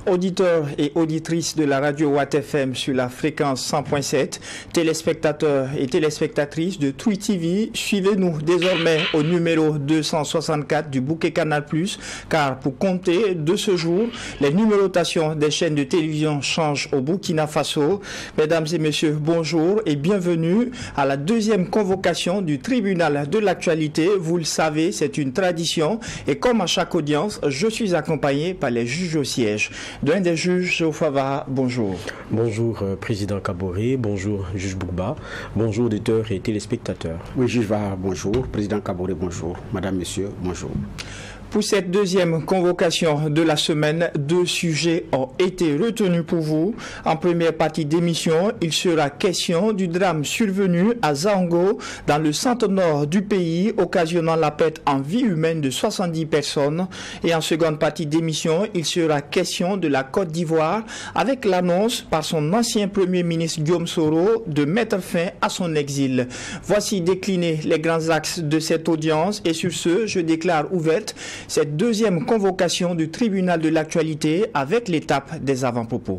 Auditeurs et auditrices de la radio Watt FM sur la fréquence 100.7, téléspectateurs et téléspectatrices de Twi TV, suivez-nous désormais au numéro 264 du bouquet Canal+, car pour compter de ce jour, les numérotations des chaînes de télévision changent au Burkina Faso. Mesdames et messieurs, bonjour et bienvenue à la deuxième convocation du tribunal de l'actualité. Vous le savez, c'est une tradition et comme à chaque audience, je suis accompagné par les juges au siège. L'un des juges, Geoffroy, bonjour. Bonjour, Président Kaboré, bonjour, juge Bougba, bonjour, auditeurs et téléspectateurs. Oui, juge Vara, bonjour, Président Kaboré, bonjour, Madame, Monsieur, bonjour. Pour cette deuxième convocation de la semaine, deux sujets ont été retenus pour vous. En première partie d'émission, il sera question du drame survenu à Zango, dans le centre-nord du pays, occasionnant la perte en vie humaine de 70 personnes. Et en seconde partie d'émission, il sera question de la Côte d'Ivoire, avec l'annonce par son ancien Premier ministre Guillaume Soro de mettre fin à son exil. Voici déclinés les grands axes de cette audience et sur ce, je déclare ouverte cette deuxième convocation du tribunal de l'actualité avec l'étape des avant-propos.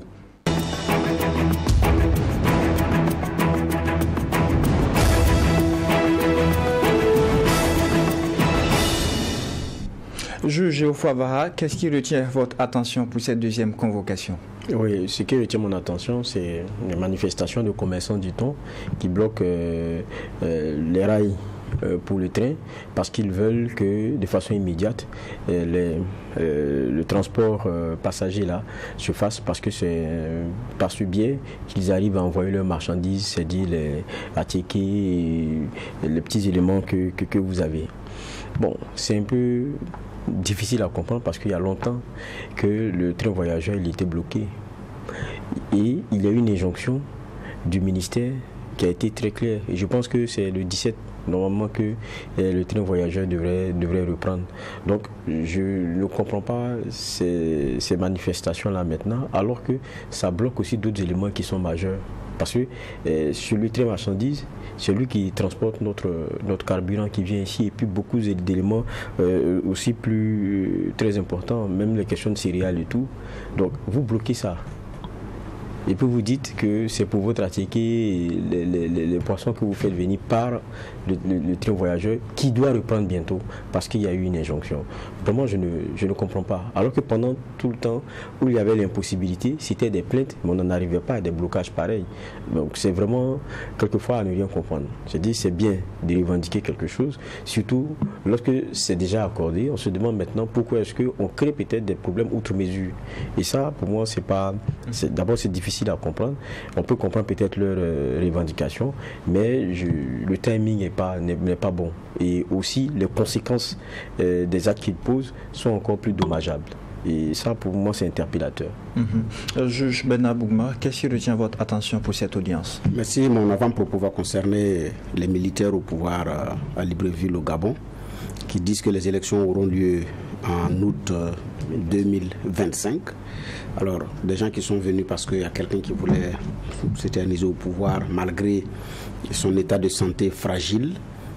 Juge Geoffroy Vara, qu'est-ce qui retient votre attention pour cette deuxième convocation? Oui, ce qui retient mon attention, c'est les manifestations de commerçants du thon qui bloquent les rails pour le train parce qu'ils veulent que de façon immédiate le transport passager là se fasse, parce que c'est par ce biais qu'ils arrivent à envoyer leurs marchandises, c'est-à-dire les attiqués et les petits éléments que vous avez. Bon, c'est un peu difficile à comprendre parce qu'il y a longtemps que le train voyageur il était bloqué et il y a eu une injonction du ministère qui a été très claire et je pense que c'est le 17 normalement que le train voyageur devrait reprendre. Donc je ne comprends pas ces manifestations-là maintenant, alors que ça bloque aussi d'autres éléments qui sont majeurs. Parce que sur le train marchandise, c'est lui qui transporte notre carburant qui vient ici, et puis beaucoup d'éléments aussi très importants, même les questions de céréales et tout. Donc vous bloquez ça. Et puis vous dites que c'est pour votre attiqué les poissons que vous faites venir par le train voyageur qui doit reprendre bientôt parce qu'il y a eu une injonction. Vraiment, je ne comprends pas. Alors que pendant tout le temps où il y avait l'impossibilité, c'était des plaintes, mais on n'en arrivait pas à des blocages pareils. Donc c'est vraiment quelquefois à ne rien comprendre. Je dis c'est bien de revendiquer quelque chose, surtout lorsque c'est déjà accordé. On se demande maintenant pourquoi est-ce qu'on crée peut-être des problèmes outre mesure. Et ça, pour moi, d'abord c'est difficile à comprendre. On peut comprendre peut-être leurs revendications, mais le timing n'est pas bon. Et aussi, les conséquences des actes qu'ils posent sont encore plus dommageables. Et ça, pour moi, c'est interpellateur. Juge Bernard Bougma, qu'est-ce qui retient votre attention pour cette audience? Merci. Mon avant-propos va concerner les militaires au pouvoir à Libreville, au Gabon, qui disent que les élections auront lieu en août 2025. Alors, des gens qui sont venus parce qu'il y a quelqu'un qui voulait s'éterniser au pouvoir malgré son état de santé fragile,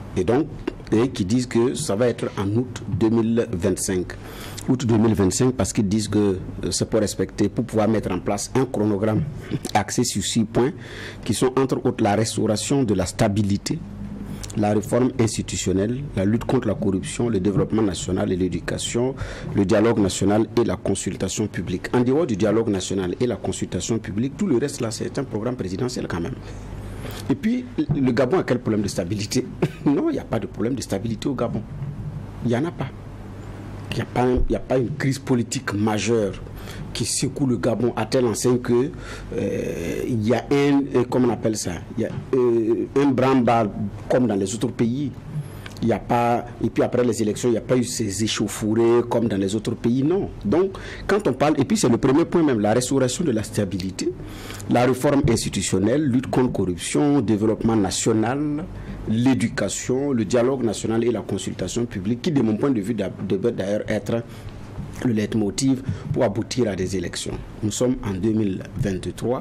et qui disent que ça va être en août 2025. Août 2025 parce qu'ils disent que c'est pour pouvoir mettre en place un chronogramme axé sur 6 points qui sont entre autres la restauration de la stabilité, la réforme institutionnelle, la lutte contre la corruption, le développement national et l'éducation, le dialogue national et la consultation publique. En dehors du dialogue national et la consultation publique, tout le reste là, c'est un programme présidentiel quand même. Et puis, le Gabon a quel problème de stabilité? Non, il n'y a pas de problème de stabilité au Gabon. Il n'y en a pas. Il n'y a pas une crise politique majeure qui secoue le Gabon à telle enseigne que il y a comment on appelle ça, il y a un branle-bas comme dans les autres pays. Il n'y a pas, et puis après les élections, il n'y a pas eu ces échauffourées comme dans les autres pays, non. Donc, quand on parle, et puis c'est le premier point même, la restauration de la stabilité, la réforme institutionnelle, lutte contre la corruption, développement national, l'éducation, le dialogue national et la consultation publique, qui de mon point de vue devrait d'ailleurs être le leitmotiv pour aboutir à des élections. Nous sommes en 2023,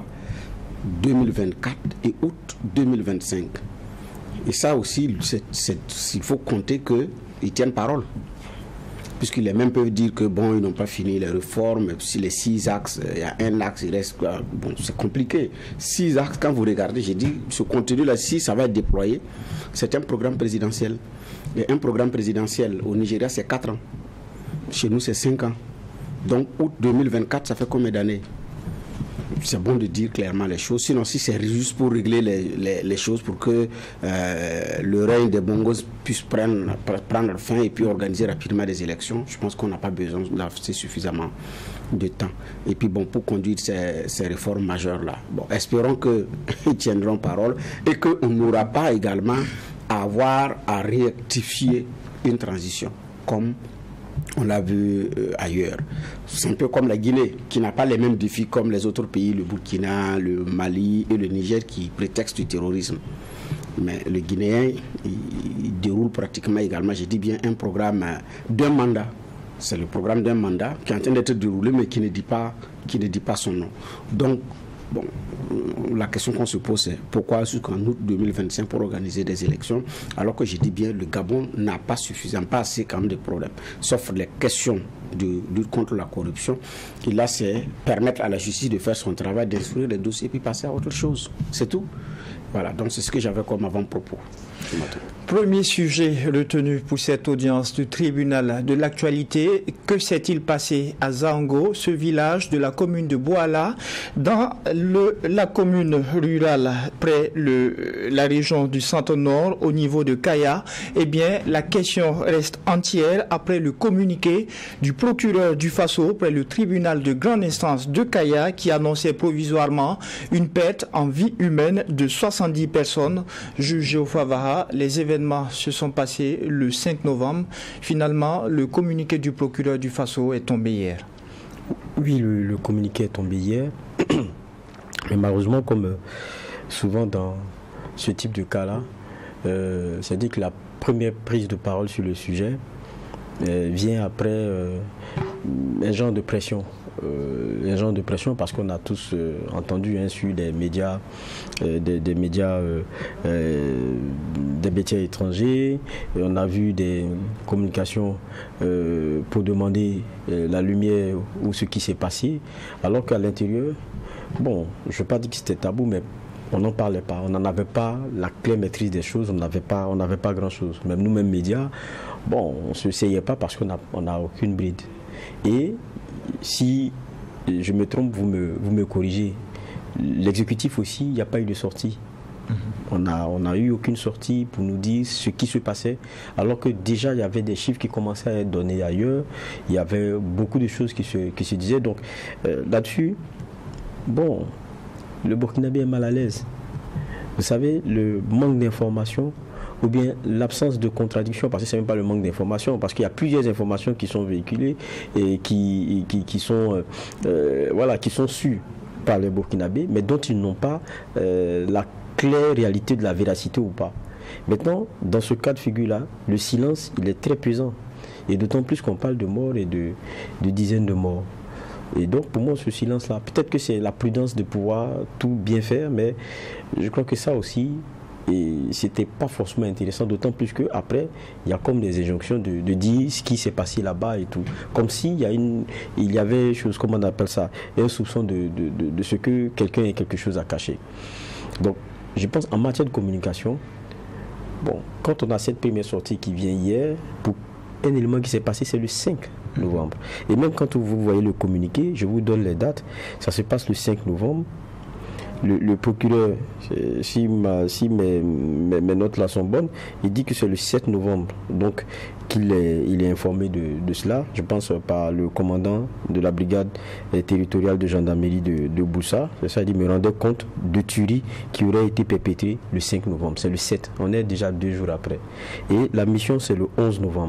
2024 et août 2025. Et ça aussi, il faut compter qu'ils tiennent parole. puisqu'ils même peuvent dire que bon, ils n'ont pas fini les réformes, si les 6 axes, il y a un axe, il reste, bon, c'est compliqué. 6 axes, quand vous regardez, j'ai dit, ce contenu-là, si ça va être déployé, c'est un programme présidentiel. Et un programme présidentiel au Nigeria, c'est 4 ans. Chez nous, c'est 5 ans. Donc, août 2024, ça fait combien d'années? C'est bon de dire clairement les choses. Sinon, si c'est juste pour régler les choses, pour que le règne des bongos puisse prendre fin et puis organiser rapidement des élections, je pense qu'on n'a pas besoin d'avoir suffisamment de temps. Et puis, bon, pour conduire ces réformes majeures-là, bon, espérons qu'ils tiendront parole et qu'on n'aura pas également à avoir à rectifier une transition, comme on l'a vu ailleurs. C'est un peu comme la Guinée, qui n'a pas les mêmes défis comme les autres pays, le Burkina, le Mali et le Niger, qui prétextent du terrorisme. Mais le Guinéen, il déroule pratiquement également, je dis bien, un programme d'un mandat. C'est le programme d'un mandat qui est en train d'être déroulé, mais qui ne dit pas son nom. Donc, bon, la question qu'on se pose, c'est pourquoi jusqu'en août 2025 pour organiser des élections, alors que je dis bien le Gabon n'a pas suffisamment, pas assez quand même de problèmes, sauf les questions de lutte contre la corruption. Et là, c'est permettre à la justice de faire son travail, d'instruire les dossiers, puis passer à autre chose. C'est tout. Voilà, donc c'est ce que j'avais comme avant-propos. Premier sujet retenu pour cette audience du tribunal de l'actualité. Que s'est-il passé à Zango, ce village de la commune de Bouala, dans la commune rurale près la région du Centre-Nord au niveau de Kaya? Eh bien, la question reste entière après le communiqué du procureur du Faso près le tribunal de grande instance de Kaya qui annonçait provisoirement une perte en vie humaine de 70 personnes jugées au Favara. Les événements se sont passés le 5 novembre. Finalement, le communiqué du procureur du Faso est tombé hier. Oui, le communiqué est tombé hier. Mais malheureusement, comme souvent dans ce type de cas-là, c'est-à-dire que la première prise de parole sur le sujet vient après un genre de pression. Parce qu'on a tous entendu sur des médias étrangers, et on a vu des communications pour demander la lumière ou ce qui s'est passé, alors qu'à l'intérieur, bon, je ne veux pas dire que c'était tabou, mais on n'en parlait pas, on n'en avait pas la claire maîtrise des choses, on n'avait pas grand-chose. Même nous-mêmes médias, bon, on ne se essayait pas parce qu'on n'a aucune bride. Et si je me trompe, vous me corrigez. L'exécutif aussi, il n'y a pas eu de sortie. On n'a eu aucune sortie pour nous dire ce qui se passait, alors que déjà il y avait des chiffres qui commençaient à être donnés ailleurs, il y avait beaucoup de choses qui se disaient. Donc là-dessus, bon, le Burkinabé est mal à l'aise. Vous savez, le manque d'information ou bien l'absence de contradiction, parce que ce n'est même pas le manque d'information, parce qu'il y a plusieurs informations qui sont véhiculées et qui sont sues par les Burkinabés, mais dont ils n'ont pas la claire réalité de la véracité ou pas. Maintenant, dans ce cas de figure-là, le silence, il est très pesant. Et d'autant plus qu'on parle de morts et de dizaines de morts. Et donc, pour moi, ce silence-là, peut-être que c'est la prudence de pouvoir tout bien faire, mais je crois que ça aussi, et c'était pas forcément intéressant, d'autant plus qu'après, il y a comme des injonctions de dire ce qui s'est passé là-bas et tout. Comme s'il y avait chose, comment on appelle ça, un soupçon de ce que quelqu'un ait quelque chose à cacher. Donc, je pense en matière de communication, bon, quand on a cette première sortie qui vient hier, pour un élément qui s'est passé, c'est le 5 novembre. Et même quand vous voyez le communiqué, je vous donne les dates, ça se passe le 5 novembre. Le procureur, si mes notes là sont bonnes, il dit que c'est le 7 novembre, donc il est informé de cela, je pense par le commandant de la brigade territoriale de gendarmerie de Boussa. C'est ça, il dit, me rendait compte de tueries qui auraient été perpétrées le 5 novembre, c'est le 7, on est déjà 2 jours après. Et la mission c'est le 11 novembre.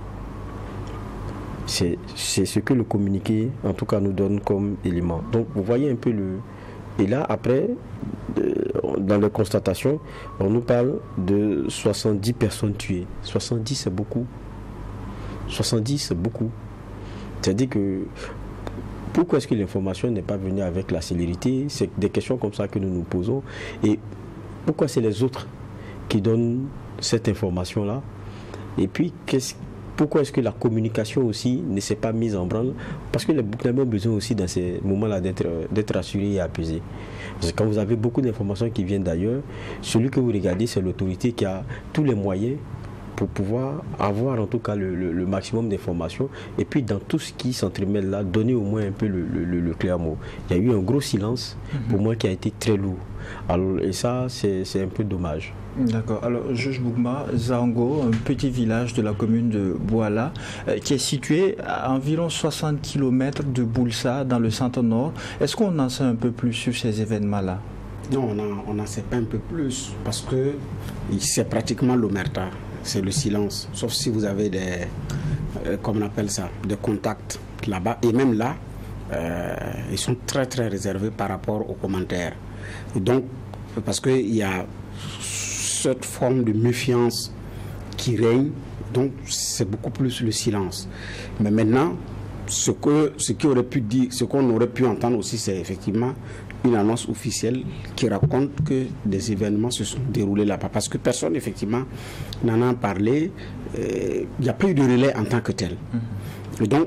C'est ce que le communiqué, en tout cas, nous donne comme élément. Donc vous voyez un peu Et là, après, dans les constatations, on nous parle de 70 personnes tuées. 70, c'est beaucoup. 70, c'est beaucoup. C'est-à-dire que, pourquoi est-ce que l'information n'est pas venue avec la célérité? C'est des questions comme ça que nous nous posons. Et pourquoi c'est les autres qui donnent cette information-là? Et puis, pourquoi est-ce que la communication aussi ne s'est pas mise en branle? Parce que les Burkinabés ont besoin aussi dans ces moments-là d'être rassurés et apaisés. Parce que quand vous avez beaucoup d'informations qui viennent d'ailleurs, celui que vous regardez, c'est l'autorité qui a tous les moyens pour pouvoir avoir en tout cas le maximum d'informations, et puis dans tout ce qui s'entremêle là, donner au moins un peu le clair mot. Il y a eu un gros silence pour moi qui a été très lourd. Alors, et ça, c'est un peu dommage. D'accord. Alors, Juge Bougma, Zaongo, un petit village de la commune de Bouala, qui est situé à environ 60 km de Boulsa, dans le centre-nord. Est-ce qu'on en sait un peu plus sur ces événements-là? Non, on n'en sait pas un peu plus, parce que c'est pratiquement l'omerta. C'est le silence, sauf si vous avez des, comme on appelle ça, des contacts là-bas. Et même là, ils sont très très réservés par rapport aux commentaires. Et donc, parce qu'il y a cette forme de méfiance qui règne, donc c'est beaucoup plus le silence. Mais maintenant, ce qu'on aurait pu entendre aussi, c'est effectivement une annonce officielle qui raconte que des événements se sont déroulés là-bas. Parce que personne, effectivement, n'en a parlé. Il n'y a pas eu de relais en tant que tel. Et donc,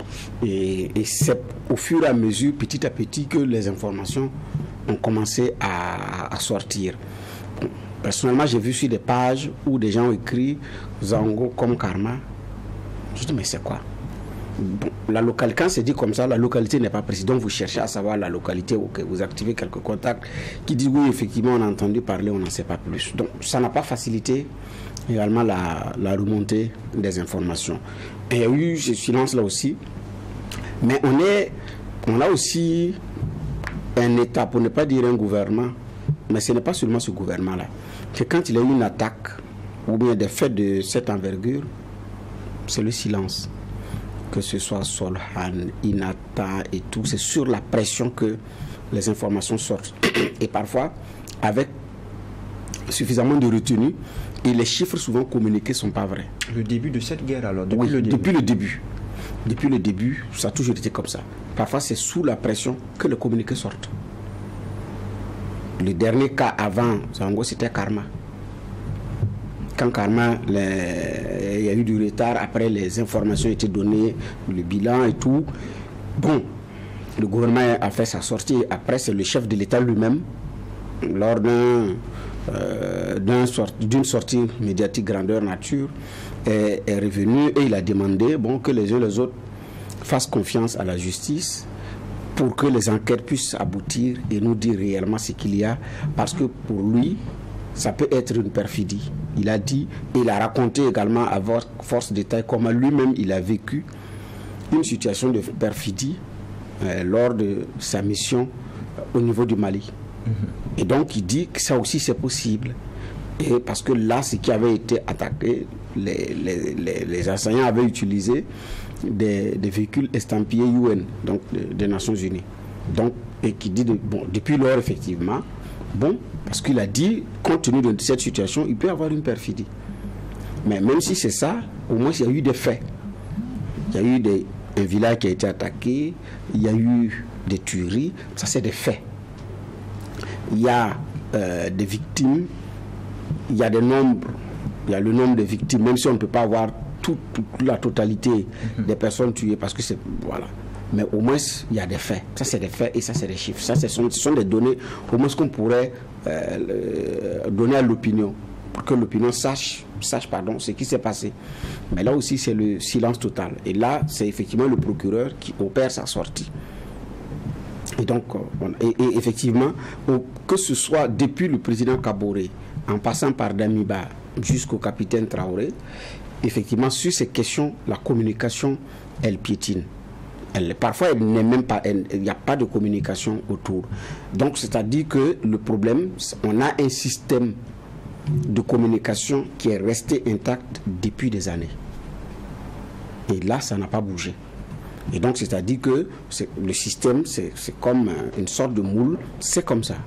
et c'est au fur et à mesure, petit à petit, que les informations ont commencé à sortir. Bon, personnellement, j'ai vu sur des pages où des gens ont écrit Zaongo comme karma. Je dis, mais c'est quoi? Bon, la localité, quand c'est dit comme ça, la localité n'est pas précise. Donc vous cherchez à savoir la localité, ok, vous activez quelques contacts qui disent oui, effectivement, on a entendu parler, on n'en sait pas plus. Donc ça n'a pas facilité également la remontée des informations. Et il y a eu ce silence là aussi. Mais on a aussi un État, pour ne pas dire un gouvernement, mais ce n'est pas seulement ce gouvernement-là, que quand il y a eu une attaque ou bien des faits de cette envergure, c'est le silence. Que ce soit Solhan, Inata et tout, c'est sur la pression que les informations sortent. Et parfois, avec suffisamment de retenue, et les chiffres souvent communiqués ne sont pas vrais. Le début de cette guerre alors, depuis le début. Depuis le début, ça a toujours été comme ça. Parfois, c'est sous la pression que les communiqués sortent. Le dernier cas avant Zaongo, c'était Karma. Quand Karma, il y a eu du retard, après les informations étaient données, le bilan et tout. Bon, le gouvernement a fait sa sortie. Après, c'est le chef de l'État lui-même, lors d'une sortie médiatique grandeur nature, est revenu et il a demandé que les uns et les autres fassent confiance à la justice pour que les enquêtes puissent aboutir et nous dire réellement ce qu'il y a. Parce que pour lui, ça peut être une perfidie. Il a dit, et il a raconté également à force de détail comment lui-même il a vécu une situation de perfidie lors de sa mission au niveau du Mali. Et donc il dit que ça aussi c'est possible. Et parce que là, ce qui avait été attaqué, les assaillants avaient utilisé des véhicules estampillés UN, donc des Nations Unies. Donc, et qui dit, depuis lors, effectivement, parce qu'il a dit, compte tenu de cette situation, il peut y avoir une perfidie. Mais même si c'est ça, au moins il y a eu des faits. Il y a eu un village qui a été attaqué, il y a eu des tueries, ça c'est des faits. Il y a des victimes, il y a le nombre de victimes, même si on ne peut pas avoir toute la totalité des personnes tuées, parce que c'est... Voilà. Mais au moins, il y a des faits. Ça, c'est des faits et ça, c'est des chiffres. Ça, ce sont des données, au moins, qu'on pourrait donner à l'opinion, pour que l'opinion sache ce qui s'est passé. Mais là aussi, c'est le silence total. Et là, c'est effectivement le procureur qui opère sa sortie. Et donc, et effectivement, que ce soit depuis le président Kaboré, en passant par Damiba jusqu'au capitaine Traoré, effectivement, sur ces questions, la communication, elle piétine. Parfois, il n'y a pas de communication autour. Donc, c'est-à-dire que le problème, on a un système de communication qui est resté intact depuis des années. Et là, ça n'a pas bougé. Et donc, c'est-à-dire que le système, c'est comme une sorte de moule, c'est comme ça.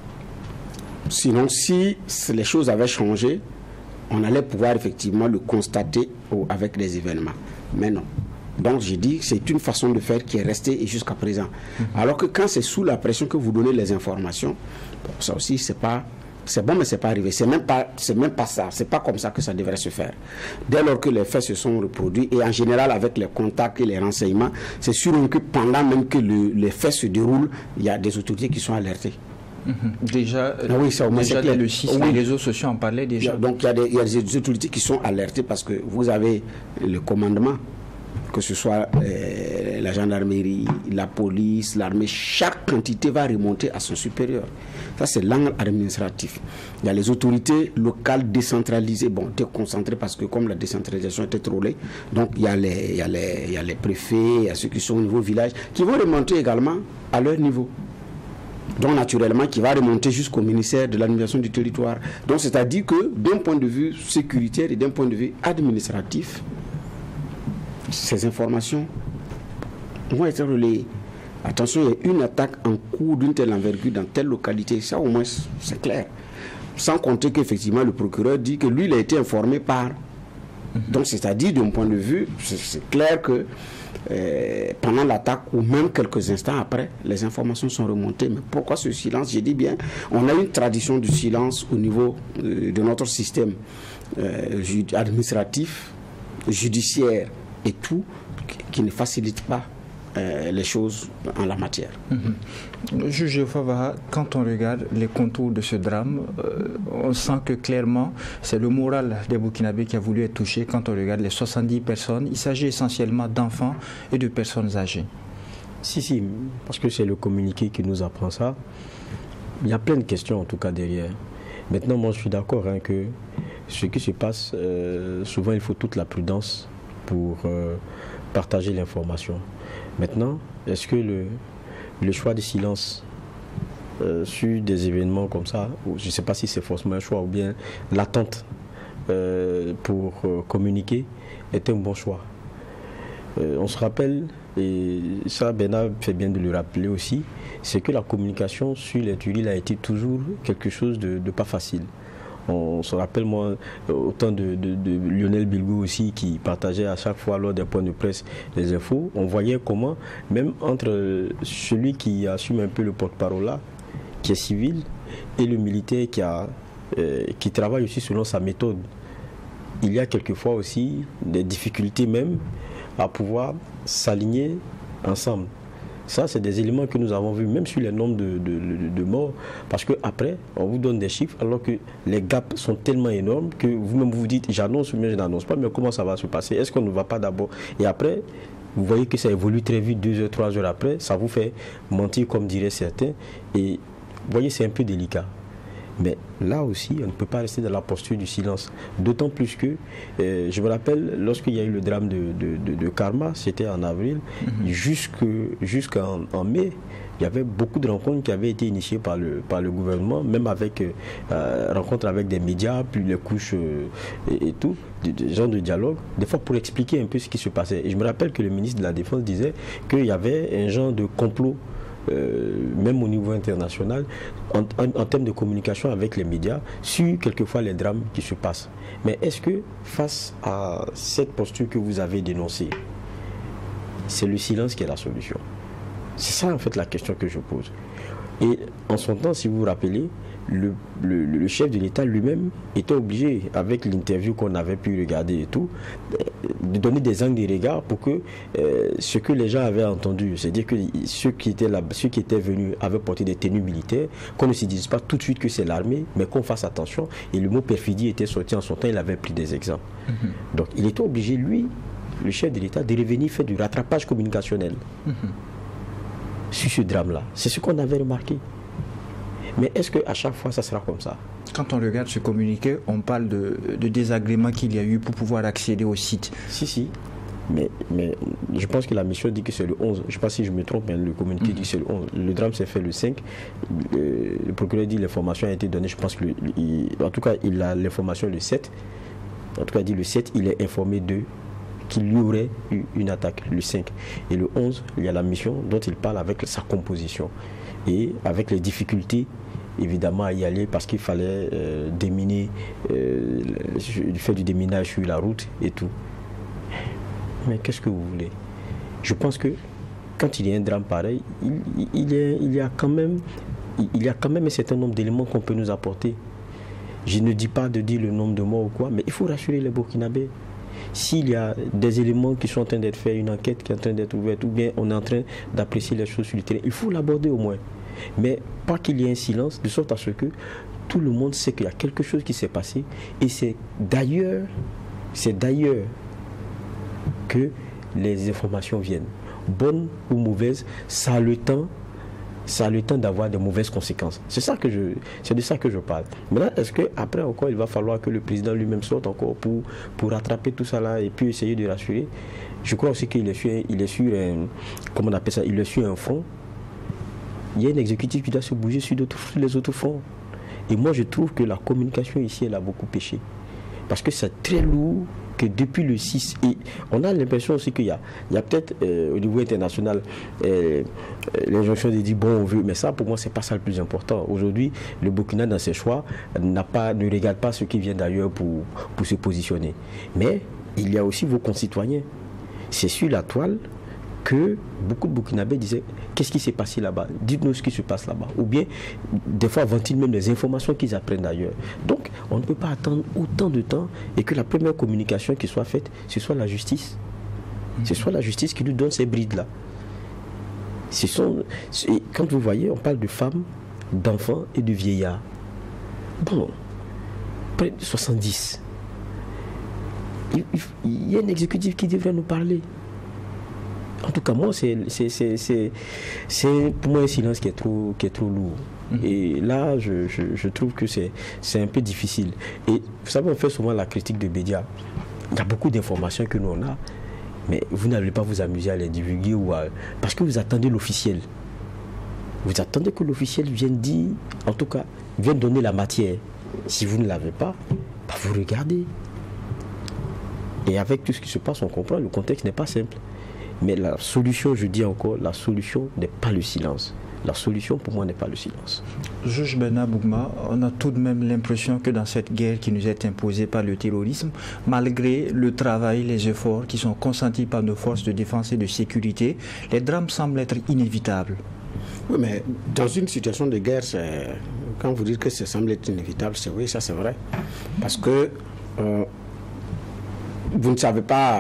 Sinon, si les choses avaient changé, on allait pouvoir effectivement le constater avec des événements. Mais non. Donc, j'ai dit, c'est une façon de faire qui est restée jusqu'à présent. Alors que quand c'est sous la pression que vous donnez les informations, ça aussi, c'est pas c'est bon, mais c'est pas arrivé. C'est même pas ça. C'est pas comme ça que ça devrait se faire. Dès lors que les faits se sont reproduits, et en général avec les contacts et les renseignements, c'est sûr que pendant même que les faits se déroulent, il y a des autorités qui sont alertées. Déjà, oui, ça, déjà dès le 6, les réseaux sociaux en parlaient déjà. Donc il y a des autorités qui sont alertées parce que vous avez le commandement, que ce soit la gendarmerie, la police, l'armée, chaque entité va remonter à son supérieur. Ça, c'est l'angle administratif. Il y a les autorités locales décentralisées, bon, déconcentrées parce que comme la décentralisation était trop lente, donc il y a les préfets, il y a ceux qui sont au niveau village, qui vont remonter également à leur niveau. Donc naturellement qui va remonter jusqu'au ministère de l'administration du territoire. Donc c'est-à-dire que d'un point de vue sécuritaire et d'un point de vue administratif, ces informations vont être relayées. Attention, il y a une attaque en cours d'une telle envergure dans telle localité, ça au moins c'est clair. Sans compter qu'effectivement le procureur dit que lui il a été informé par. Donc c'est-à-dire d'un point de vue, c'est clair que pendant l'attaque ou même quelques instants après, les informations sont remontées. Mais pourquoi ce silence? J'ai dit bien, on a une tradition du silence au niveau de notre système administratif, judiciaire et tout, qui ne facilite pas les choses en la matière. Juge Favara, quand on regarde les contours de ce drame, on sent que clairement c'est le moral des Burkinabés qui a voulu être touché. Quand on regarde les 70 personnes, il s'agit essentiellement d'enfants et de personnes âgées. Si, parce que c'est le communiqué qui nous apprend ça. Il y a plein de questions en tout cas derrière. Maintenant, moi je suis d'accord que ce qui se passe, souvent il faut toute la prudence pour partager l'information. Maintenant, est-ce que le choix de silence sur des événements comme ça, je ne sais pas si c'est forcément un choix ou bien l'attente pour communiquer est un bon choix. On se rappelle, et ça Bernard fait bien de le rappeler aussi, c'est que la communication sur les tueries a été toujours quelque chose de pas facile. On se rappelle, moi, autant de Lionel Bilgou aussi, qui partageait à chaque fois lors des points de presse des infos. On voyait comment, même entre celui qui assume un peu le porte-parole là, qui est civil, et le militaire qui travaille aussi selon sa méthode, il y a quelquefois aussi des difficultés même à pouvoir s'aligner ensemble. Ça, c'est des éléments que nous avons vus, même sur les nombres de morts, parce qu'après, on vous donne des chiffres, alors que les gaps sont tellement énormes que vous-même vous dites, j'annonce ou bien je n'annonce pas, mais comment ça va se passer? Est-ce qu'on ne va pas d'abord? Et après, vous voyez que ça évolue très vite, 2 heures, 3 heures après, ça vous fait mentir, comme diraient certains, et vous voyez, c'est un peu délicat. Mais là aussi, on ne peut pas rester dans la posture du silence. D'autant plus que, je me rappelle, lorsqu'il y a eu le drame de Karma, c'était en avril, jusqu'en mai, il y avait beaucoup de rencontres qui avaient été initiées par le gouvernement, même avec rencontres avec des médias, puis les couches et tout, des gens de dialogue, des fois pour expliquer un peu ce qui se passait. Et je me rappelle que le ministre de la Défense disait qu'il y avait un genre de complot, même au niveau international, en termes de communication avec les médias, sur quelquefois les drames qui se passent. Mais est-ce que face à cette posture que vous avez dénoncée, c'est le silence qui est la solution? C'est ça en fait la question que je pose. Et en son temps, si vous vous rappelez, le chef de l'État lui-même était obligé, avec l'interview qu'on avait pu regarder et tout, de donner des angles de regard pour que ce que les gens avaient entendu, c'est-à-dire que ceux qui étaient venus avaient porté des tenues militaires, qu'on ne se dise pas tout de suite que c'est l'armée, mais qu'on fasse attention. Et le mot perfidie était sorti en son temps, il avait pris des exemples. Donc il était obligé, lui, le chef de l'État, de revenir faire du rattrapage communicationnel sur ce drame-là. C'est ce qu'on avait remarqué. Mais est-ce qu'à chaque fois, ça sera comme ça? Quand on regarde ce communiqué, on parle de désagréments qu'il y a eu pour pouvoir accéder au site. Si. Mais je pense que la mission dit que c'est le 11. Je ne sais pas si je me trompe, mais le communiqué dit que c'est le 11. Le drame s'est fait le 5. Le procureur dit que l'information a été donnée. Je pense que, en tout cas, il a l'information le 7. En tout cas, il dit le 7, il est informé qu'il y aurait eu une attaque le 5. Et le 11, il y a la mission dont il parle avec sa composition. Et avec les difficultés évidemment à y aller parce qu'il fallait déminer, faire du déminage sur la route et tout. Mais qu'est-ce que vous voulez? Je pense que quand il y a un drame pareil, il y a quand même un certain nombre d'éléments qu'on peut nous apporter. Je ne dis pas de dire le nombre de morts ou quoi, mais il faut rassurer les Burkinabés. S'il y a des éléments qui sont en train d'être faits, une enquête qui est en train d'être ouverte, ou bien on est en train d'apprécier les choses sur le terrain, il faut l'aborder au moins. Mais pas qu'il y ait un silence, de sorte à ce que tout le monde sait qu'il y a quelque chose qui s'est passé. Et c'est d'ailleurs que les informations viennent. Bonnes ou mauvaises, ça a le temps d'avoir de mauvaises conséquences. C'est de ça que je parle. Maintenant, est-ce qu'après encore, il va falloir que le président lui-même sorte encore pour rattraper tout ça là et puis essayer de rassurer? Je crois aussi qu'il est sur comment on appelle ça, il est sur un front. Il y a un exécutif qui doit se bouger sur les autres fronts. Et moi, je trouve que la communication ici, elle a beaucoup péché. Parce que c'est très lourd que depuis le 6, et on a l'impression aussi qu'il y a peut-être au niveau international l'injonction de dire bon on veut, mais ça pour moi c'est pas ça le plus important. Aujourd'hui, le Burkina dans ses choix ne regarde pas ce qui vient d'ailleurs pour se positionner. Mais il y a aussi vos concitoyens. C'est sur la toile que beaucoup de Burkinabés disaient qu'est-ce qui s'est passé là-bas, dites-nous ce qui se passe là-bas, ou bien des fois ventilent même des informations qu'ils apprennent d'ailleurs. Donc on ne peut pas attendre autant de temps et que la première communication qui soit faite, ce soit la justice. Ce soit la justice qui nous donne ces brides-là. Quand vous voyez, on parle de femmes, d'enfants et de vieillards. Bon, près de 70. Il y a un exécutif qui devrait nous parler. En tout cas, moi, c'est pour moi un silence qui est trop lourd. Et là, je trouve que c'est un peu difficile. Et vous savez, on fait souvent la critique de médias. Il y a beaucoup d'informations que nous on a, mais vous n'allez pas vous amuser à les divulguer parce que vous attendez l'officiel. Vous attendez que l'officiel vienne dire, en tout cas, vienne donner la matière. Si vous ne l'avez pas, vous regardez. Et avec tout ce qui se passe, on comprend, le contexte n'est pas simple. Mais la solution, je dis encore, la solution n'est pas le silence. La solution, pour moi, n'est pas le silence. Juge Bernard Bougma, on a tout de même l'impression que dans cette guerre qui nous est imposée par le terrorisme, malgré le travail, les efforts qui sont consentis par nos forces de défense et de sécurité, les drames semblent être inévitables. Oui, mais dans une situation de guerre, quand vous dites que ça semble être inévitable, oui, ça c'est vrai. Parce que vous ne savez pas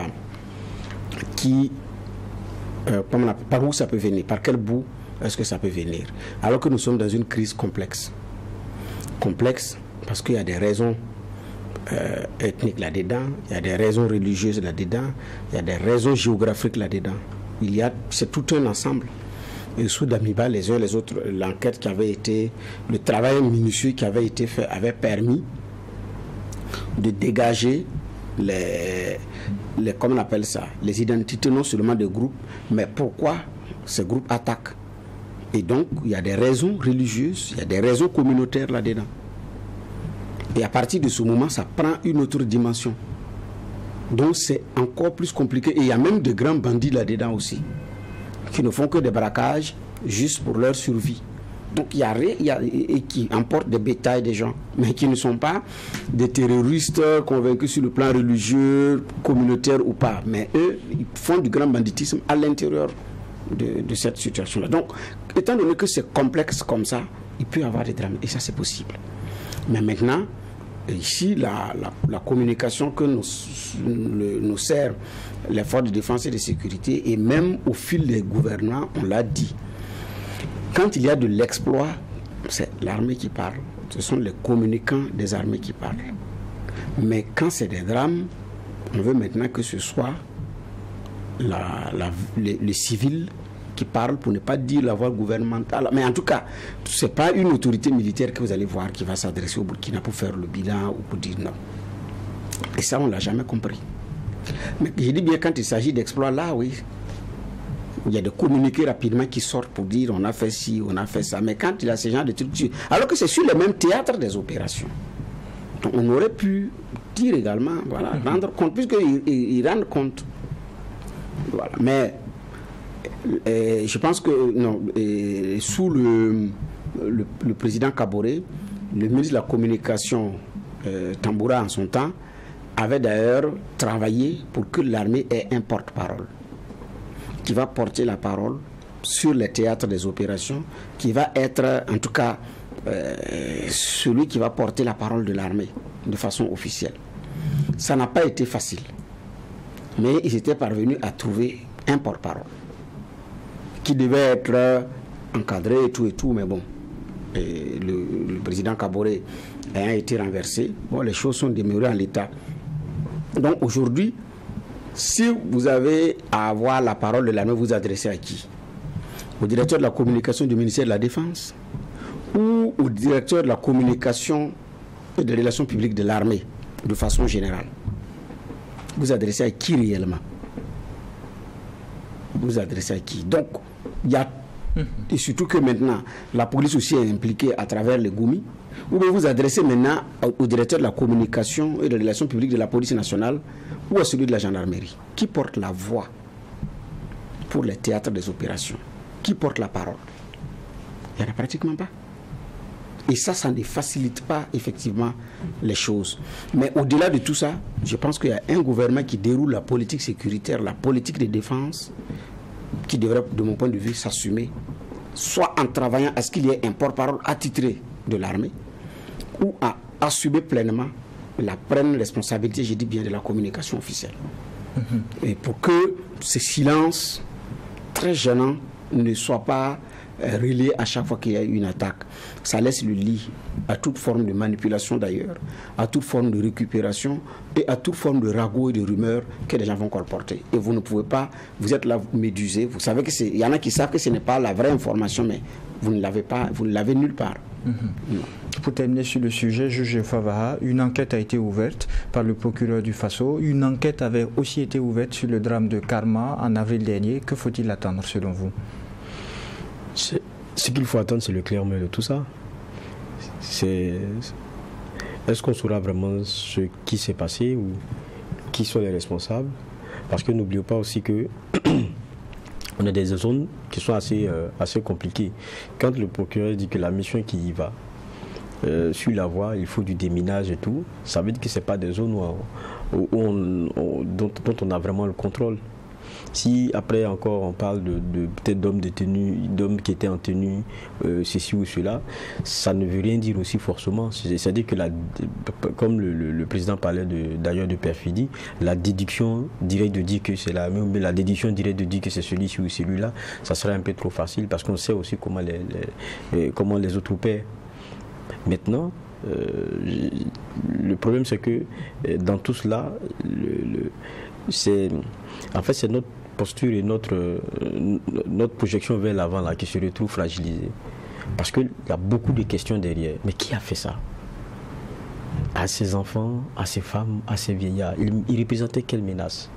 par où ça peut venir, par quel bout est-ce que ça peut venir. Alors que nous sommes dans une crise complexe. Complexe parce qu'il y a des raisons ethniques là-dedans, il y a des raisons religieuses là-dedans, il y a des raisons géographiques là-dedans. C'est tout un ensemble. Et sous Damiba, les uns les autres, l'enquête qui avait été, le travail minutieux qui avait été fait avait permis de dégager comment on appelle ça, les identités non seulement des groupes, mais pourquoi ces groupes attaquent. Et donc, il y a des raisons religieuses, il y a des raisons communautaires là-dedans. Et à partir de ce moment, ça prend une autre dimension. Donc, c'est encore plus compliqué. Et il y a même de grands bandits là-dedans aussi, qui ne font que des braquages juste pour leur survie. Donc et qui emportent des bétails des gens, mais qui ne sont pas des terroristes convaincus sur le plan religieux, communautaire ou pas. Mais eux, ils font du grand banditisme à l'intérieur de cette situation-là. Donc, étant donné que c'est complexe comme ça, il peut y avoir des drames, et ça c'est possible. Mais maintenant, ici, la communication que nous sert les forces de défense et de sécurité, et même au fil des gouvernements, on l'a dit, quand il y a de l'exploit, c'est l'armée qui parle. Ce sont les communicants des armées qui parlent. Mais quand c'est des drames, on veut maintenant que ce soit les civils qui parlent, pour ne pas dire la voix gouvernementale. Mais en tout cas, ce n'est pas une autorité militaire que vous allez voir qui va s'adresser au Burkina pour faire le bilan ou pour dire non. Et ça, on ne l'a jamais compris. Mais je dis bien, quand il s'agit d'exploit, là, oui. Il y a des communiqués rapidement qui sortent pour dire on a fait ci, on a fait ça. Mais quand il y a ce genre de trucs, alors que c'est sur le même théâtre des opérations. Donc on aurait pu dire également, voilà, rendre compte, puisqu'ils rendent compte. Voilà. Mais je pense que non, sous le président Kaboré, le ministre de la Communication, Tamboura en son temps, avait d'ailleurs travaillé pour que l'armée ait un porte-parole qui va porter la parole sur les théâtres des opérations, qui va être en tout cas celui qui va porter la parole de l'armée de façon officielle. Ça n'a pas été facile. Mais ils étaient parvenus à trouver un porte-parole qui devait être encadré et tout, mais bon. Et le président Kaboré ayant été renversé, bon, les choses sont demeurées en l'état. Donc aujourd'hui, si vous avez à avoir la parole de l'armée, vous adressez à qui? Au directeur de la communication du ministère de la Défense ou au directeur de la communication et des relations publiques de l'armée de façon générale? Vous adressez à qui réellement? Vous adressez à qui? Donc, il y a... Et surtout que maintenant, la police aussi est impliquée à travers les GOUMI. Ou bien vous adressez maintenant au directeur de la communication et des relations publiques de la police nationale ou à celui de la gendarmerie. Qui porte la voix pour les théâtres des opérations? Qui porte la parole? Il n'y en a pratiquement pas. Et ça ne facilite pas effectivement les choses. Mais au-delà de tout ça, je pense qu'il y a un gouvernement qui déroule la politique sécuritaire, la politique de défense, qui devrait, de mon point de vue, s'assumer, soit en travaillant à ce qu'il y ait un porte-parole attitré de l'armée, ou à assumer pleinement la pleine responsabilité, je dis bien, de la communication officielle. Et pour que ce silence très gênant ne soit pas relayé à chaque fois qu'il y a une attaque. Ça laisse le lit à toute forme de manipulation d'ailleurs, à toute forme de récupération et à toute forme de ragots et de rumeurs que les gens vont colporter. Et vous ne pouvez pas, vous êtes là, vous médusez, vous savez que il y en a qui savent que ce n'est pas la vraie information, mais vous ne l'avez pas, vous ne l'avez nulle part. Pour terminer sur le sujet, juge Favara, une enquête a été ouverte par le procureur du Faso. Une enquête avait aussi été ouverte sur le drame de Karma en avril dernier. Que faut-il attendre selon vous? Ce qu'il faut attendre, c'est le clairement de tout ça. Est-ce qu'on saura vraiment ce qui s'est passé ou qui sont les responsables? Parce que n'oublions pas aussi que on a des zones qui sont assez compliquées. Quand le procureur dit que la mission qui y va, sur la voie, il faut du déminage et tout, ça veut dire que ce n'est pas des zones dont on a vraiment le contrôle. Si après encore on parle peut-être d'hommes détenus, d'hommes qui étaient en tenue, ceci ou cela, ça ne veut rien dire aussi forcément. C'est-à-dire que comme le président parlait d'ailleurs de perfidie, la déduction directe de dire que c'est la même, mais la déduction directe de dire que c'est celui-ci ou celui-là, ça serait un peu trop facile parce qu'on sait aussi comment les autres opèrent. Maintenant, le problème c'est que dans tout cela, c'est notre posture et notre projection vers l'avant là qui se retrouve fragilisée. Parce qu'il y a beaucoup de questions derrière. Mais qui a fait ça? À ces enfants, à ces femmes, à ces vieillards, ils représentaient quelle menace?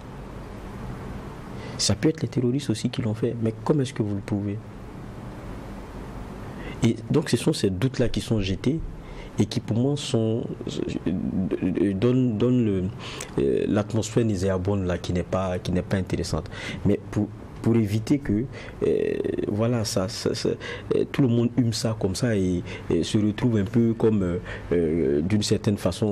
Ça peut être les terroristes aussi qui l'ont fait, mais comment est-ce que vous le prouvez? Et donc ce sont ces doutes-là qui sont jetés et qui pour moi donnent l'atmosphère niséabonde là qui n'est pas intéressante. Mais pour éviter que voilà, tout le monde hume ça comme ça et se retrouve un peu comme d'une certaine façon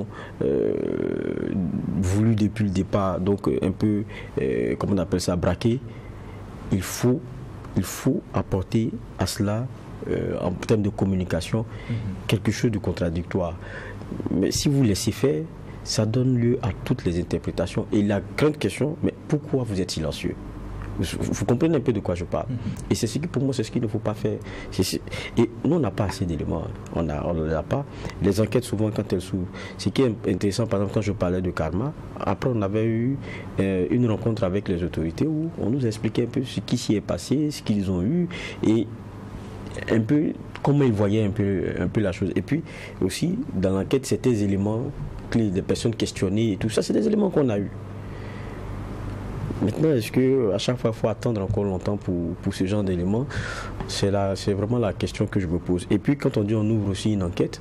voulu depuis le départ, donc un peu comment on appelle ça, braqué, il faut apporter à cela en termes de communication quelque chose de contradictoire. Mais si vous laissez faire, ça donne lieu à toutes les interprétations. Et la grande question, mais pourquoi vous êtes silencieux? Vous comprenez un peu de quoi je parle. Et c'est ce qui, pour moi, c'est ce qu'il ne faut pas faire. Et nous, on n'a pas assez d'éléments. On n'en a pas. Les enquêtes, souvent, quand elles s'ouvrent, ce qui est intéressant, par exemple, quand je parlais de Karma, après, on avait eu une rencontre avec les autorités où on nous expliquait un peu ce qui s'y est passé, ce qu'ils ont eu, et un peu comment ils voyaient un peu la chose. Et puis, aussi, dans l'enquête, c'était des éléments clés, des personnes questionnées et tout ça, c'est des éléments qu'on a eus. Maintenant, est-ce qu'à chaque fois, il faut attendre encore longtemps pour ce genre d'éléments? C'est vraiment la question que je me pose. Et puis, quand on dit on ouvre aussi une enquête,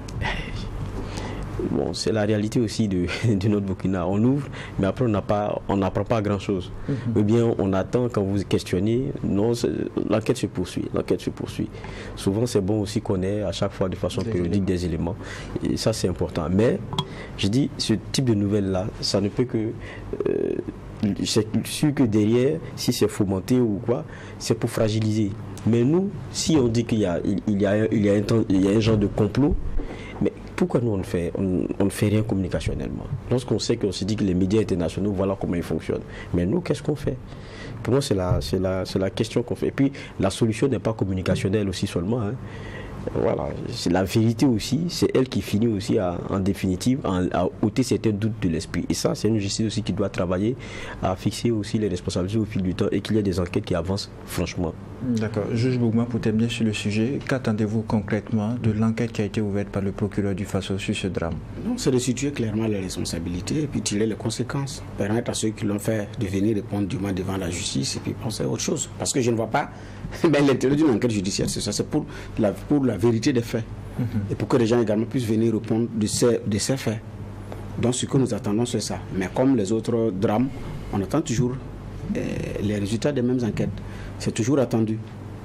bon, c'est la réalité aussi de notre Burkina. On ouvre, mais après, on n'apprend pas grand-chose. Ou bien, on attend quand vous questionnez. Non, l'enquête se poursuit. L'enquête se poursuit. Souvent, c'est bon aussi qu'on ait à chaque fois de façon périodique des éléments. Et ça, c'est important. Mais, je dis, ce type de nouvelles-là, ça ne peut que c'est sûr que derrière, si c'est fomenté ou quoi, c'est pour fragiliser. Mais nous, si on dit qu'il y a un genre de complot, mais pourquoi nous on ne fait rien communicationnellement? Lorsqu'on sait qu'on se dit que les médias internationaux, voilà comment ils fonctionnent. Mais nous, qu'est-ce qu'on fait? Pour moi, c'est la question qu'on fait. Et puis, la solution n'est pas communicationnelle aussi seulement. Hein. Voilà, c'est la vérité aussi, c'est elle qui finit aussi en définitive à ôter certains doutes de l'esprit. Et ça, c'est une justice aussi qui doit travailler à fixer aussi les responsabilités au fil du temps et qu'il y ait des enquêtes qui avancent franchement. D'accord. Juge Bougma, pour terminer sur le sujet, qu'attendez-vous concrètement de l'enquête qui a été ouverte par le procureur du Faso sur ce drame? Non, c'est de situer clairement les responsabilités et puis tirer les conséquences. Permettre à ceux qui l'ont fait de venir répondre du moins devant la justice et puis penser à autre chose. Parce que je ne vois pas l'intérêt d'une enquête judiciaire, c'est ça, c'est pour la vérité des faits. Et pour que les gens également puissent venir répondre de ces faits. Donc ce que nous attendons, c'est ça. Mais comme les autres drames, on attend toujours les résultats des mêmes enquêtes. C'est toujours attendu.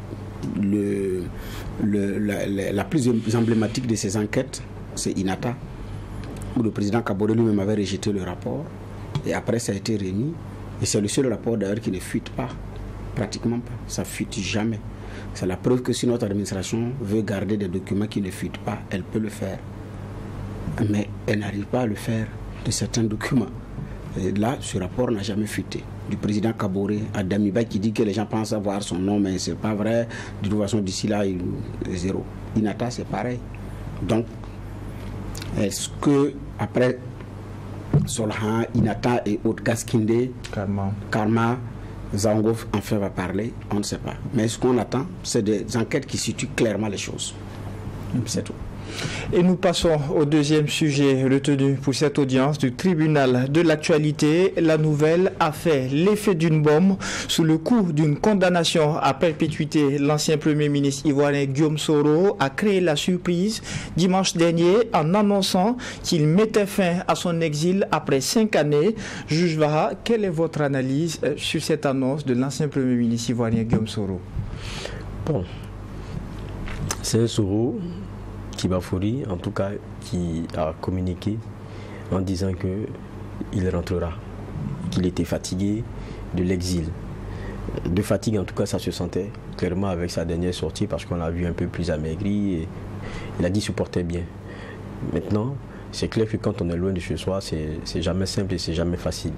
La plus emblématique de ces enquêtes, c'est Inata, où le président Kaboré lui-même avait rejeté le rapport. Et après, ça a été remis. Et c'est le seul rapport d'ailleurs qui ne fuite pas. Pratiquement pas. Ça ne fuite jamais. C'est la preuve que si notre administration veut garder des documents qui ne fuitent pas, elle peut le faire. Mais elle n'arrive pas à le faire de certains documents. Et là, ce rapport n'a jamais fuité. Du président Kaboré à Damiba qui dit que les gens pensent avoir son nom, mais ce n'est pas vrai. De toute façon, d'ici là, il est zéro. Inata, c'est pareil. Donc, est-ce que après Solhan, Inata et autres, Gaskinde, Karma, Zaongo enfin va parler, on ne sait pas. Mais ce qu'on attend, c'est des enquêtes qui situent clairement les choses. C'est tout. Et nous passons au deuxième sujet retenu pour cette audience du tribunal de l'actualité. La nouvelle a fait l'effet d'une bombe sous le coup d'une condamnation à perpétuité. L'ancien premier ministre ivoirien Guillaume Soro a créé la surprise dimanche dernier en annonçant qu'il mettait fin à son exil après 5 années. Juge Vaha, quelle est votre analyse sur cette annonce de l'ancien premier ministre ivoirien Guillaume Soro? Bon, c'est un Soro Kibafouri, en tout cas, qui a communiqué en disant qu'il rentrera, qu'il était fatigué de l'exil. De fatigue, en tout cas, ça se sentait clairement avec sa dernière sortie parce qu'on l'a vu un peu plus amaigri et il a dit qu'il se portait bien. Maintenant, c'est clair que quand on est loin de chez soi, c'est jamais simple et c'est jamais facile.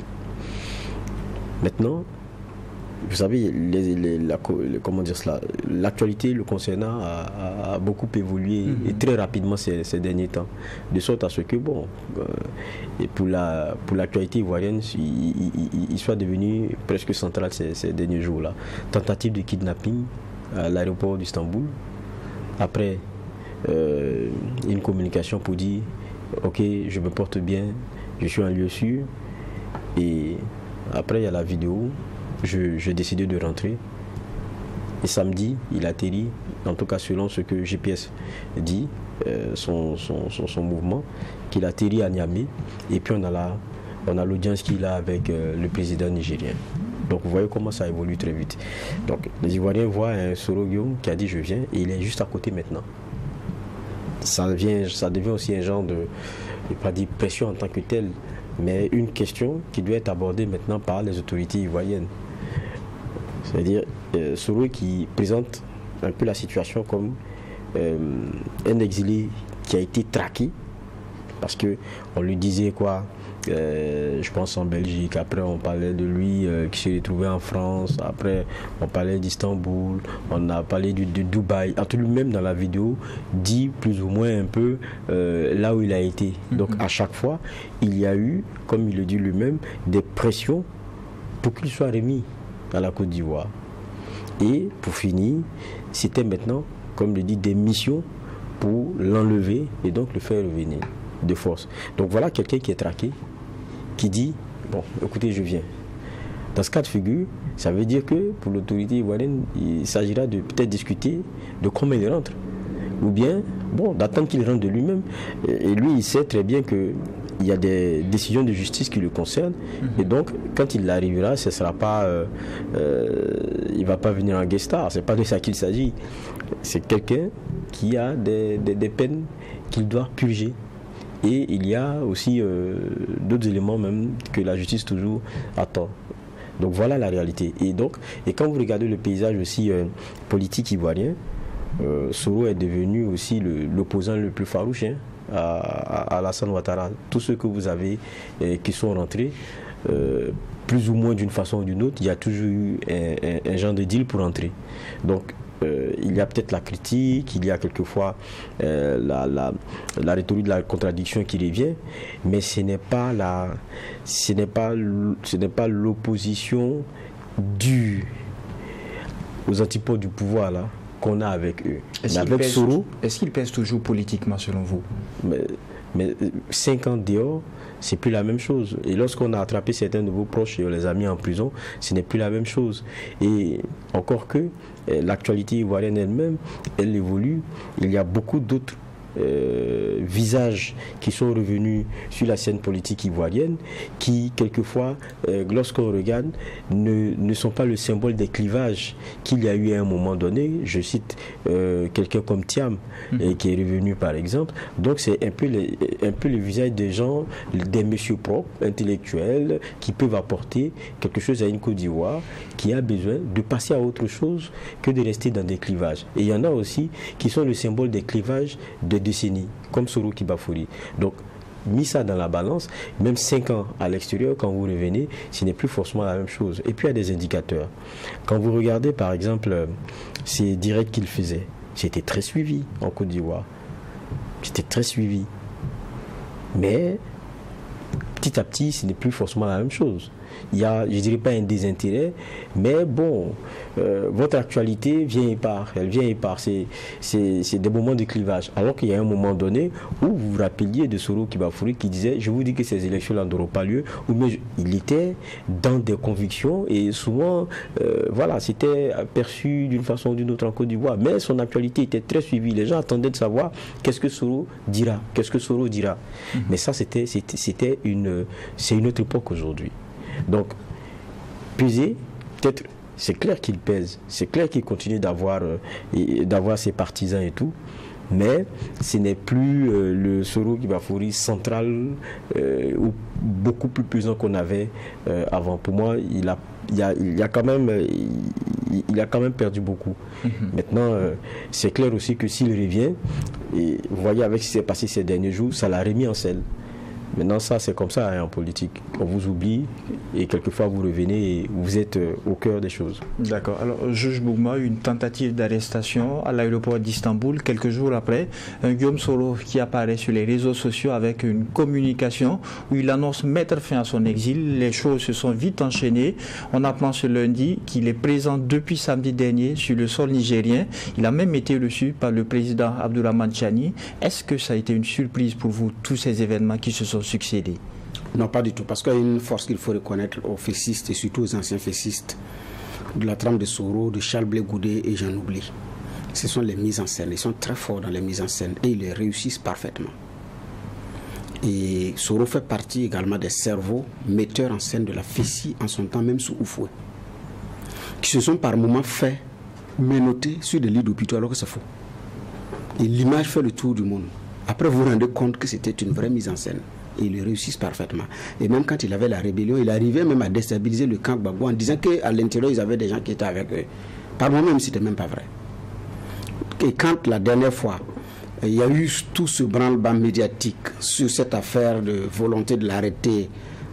Maintenant, vous savez, comment dire cela, l'actualité le concernant a beaucoup évolué et très rapidement ces derniers temps. De sorte à ce que, bon, et pour l'actualité ivoirienne, il soit devenu presque central ces derniers jours-là. Tentative de kidnapping à l'aéroport d'Istanbul. Après, une communication pour dire, ok, je me porte bien, je suis en lieu sûr. Et après, il y a la vidéo. J'ai décidé de rentrer. Et samedi, il atterrit, en tout cas selon ce que GPS dit, son mouvement, qu'il atterrit à Niamey. Et puis on a l'audience qu'il a avec le président nigérien. Donc vous voyez comment ça évolue très vite. Donc les Ivoiriens voient un Soro Guillaume qui a dit je viens et il est juste à côté maintenant. Ça devient aussi un genre de, je ne vais pas dire pression en tant que telle, mais une question qui doit être abordée maintenant par les autorités ivoiriennes. C'est-à-dire Soro qui présente un peu la situation comme un exilé qui a été traqué parce qu'on lui disait quoi, je pense en Belgique, après on parlait de lui qui s'est retrouvé en France, après on parlait d'Istanbul, on a parlé de Dubaï, en tout lui-même dans la vidéo dit plus ou moins un peu là où il a été. Donc à chaque fois il y a eu, comme il le dit lui-même, des pressions pour qu'il soit remis à la Côte d'Ivoire. Et pour finir, c'était maintenant, comme le dit, des missions pour l'enlever et donc le faire revenir de force. Donc voilà quelqu'un qui est traqué, qui dit, bon, écoutez, je viens. Dans ce cas de figure, ça veut dire que pour l'autorité ivoirienne, il s'agira de peut-être discuter de comment il rentre. Ou bien, bon, d'attendre qu'il rentre de lui-même. Et lui, il sait très bien que il y a des décisions de justice qui le concernent. Et donc, quand il arrivera, ce sera pas, il ne va pas venir en guest star. Ce n'est pas de ça qu'il s'agit. C'est quelqu'un qui a des peines qu'il doit purger. Et il y a aussi d'autres éléments même que la justice toujours attend. Donc voilà la réalité. Et quand vous regardez le paysage aussi politique ivoirien, Soro est devenu aussi l'opposant le plus farouche à Alassane Ouattara. Tous ceux que vous avez qui sont rentrés, plus ou moins d'une façon ou d'une autre, il y a toujours eu un genre de deal pour entrer. Donc il y a peut-être la critique, il y a quelquefois la rhétorique de la contradiction qui revient, mais ce n'est pas l'opposition due aux antipodes du pouvoir là qu'on a avec eux. Est-ce qu'il pèse toujours politiquement selon vous? Mais 5 ans dehors, c'est plus la même chose. Et lorsqu'on a attrapé certains de vos proches et on les a mis en prison, ce n'est plus la même chose. Et encore que l'actualité ivoirienne elle-même, elle évolue. Il y a beaucoup d'autres visages qui sont revenus sur la scène politique ivoirienne qui, quelquefois, lorsqu'on regarde, ne sont pas le symbole des clivages qu'il y a eu à un moment donné. Je cite quelqu'un comme Thiam qui est revenu par exemple. Donc c'est un peu le visage des gens, des messieurs propres, intellectuels, qui peuvent apporter quelque chose à une Côte d'Ivoire qui a besoin de passer à autre chose que de rester dans des clivages. Et il y en a aussi qui sont le symbole des clivages de décennies, comme Soro Kibafori. Donc, mis ça dans la balance, même 5 ans à l'extérieur, quand vous revenez, ce n'est plus forcément la même chose. Et puis, il y a des indicateurs. Quand vous regardez, par exemple, ces directs qu'il faisait, c'était très suivi en Côte d'Ivoire. C'était très suivi. Mais, petit à petit, ce n'est plus forcément la même chose. Il y a, je ne dirais pas un désintérêt, mais bon, votre actualité vient et part. Elle vient et part. C'est des moments de clivage. Alors qu'il y a un moment donné où vous vous rappeliez de Soro Kibafori qui disait, je vous dis que ces élections-là n'auront pas lieu, ou mais il était dans des convictions et souvent, voilà, c'était perçu d'une façon ou d'une autre en Côte d'Ivoire. Mais son actualité était très suivie. Les gens attendaient de savoir qu'est-ce que Soro dira, qu'est-ce que Soro dira. Mais ça, c'est une autre époque aujourd'hui. Donc, peser, peut-être, c'est clair qu'il pèse, c'est clair qu'il continue d'avoir ses partisans et tout, mais ce n'est plus le Soro Kibafori central ou beaucoup plus pesant qu'on avait avant. Pour moi, il a quand même perdu beaucoup. Maintenant, c'est clair aussi que s'il revient, et vous voyez avec ce qui s'est passé ces derniers jours, ça l'a remis en selle. Maintenant, ça, c'est comme ça en politique. On vous oublie et quelquefois vous revenez et vous êtes au cœur des choses. D'accord. Alors, juge Bougma, une tentative d'arrestation à l'aéroport d'Istanbul, quelques jours après, un Guillaume Soro qui apparaît sur les réseaux sociaux avec une communication où il annonce mettre fin à son exil. Les choses se sont vite enchaînées. On apprend ce lundi qu'il est présent depuis samedi dernier sur le sol nigérien. Il a même été reçu par le président Abdourahmane Tchani. Est-ce que ça a été une surprise pour vous, tous ces événements qui se sont succédés? Non, pas du tout, parce qu'il y a une force qu'il faut reconnaître aux fessistes et surtout aux anciens fessistes de la trame de Soro, de Charles Blé Goudé et j'en oublie. Ce sont les mises en scène, ils sont très forts dans les mises en scène et ils les réussissent parfaitement. Et Soro fait partie également des cerveaux metteurs en scène de la Fessi en son temps, même sous Oufoué, qui se sont par moments fait menotter sur des lits d'hôpitaux alors que c'est faux. Et l'image fait le tour du monde. Après, vous vous rendez compte que c'était une vraie mise en scène. Et ils le réussissent parfaitement. Et même quand il avait la rébellion, il arrivait même à déstabiliser le camp Gbagbo en disant qu'à l'intérieur, ils avaient des gens qui étaient avec eux. Par moi-même, c'était même pas vrai. Et quand la dernière fois, il y a eu tout ce branle-bas médiatique sur cette affaire de volonté de l'arrêter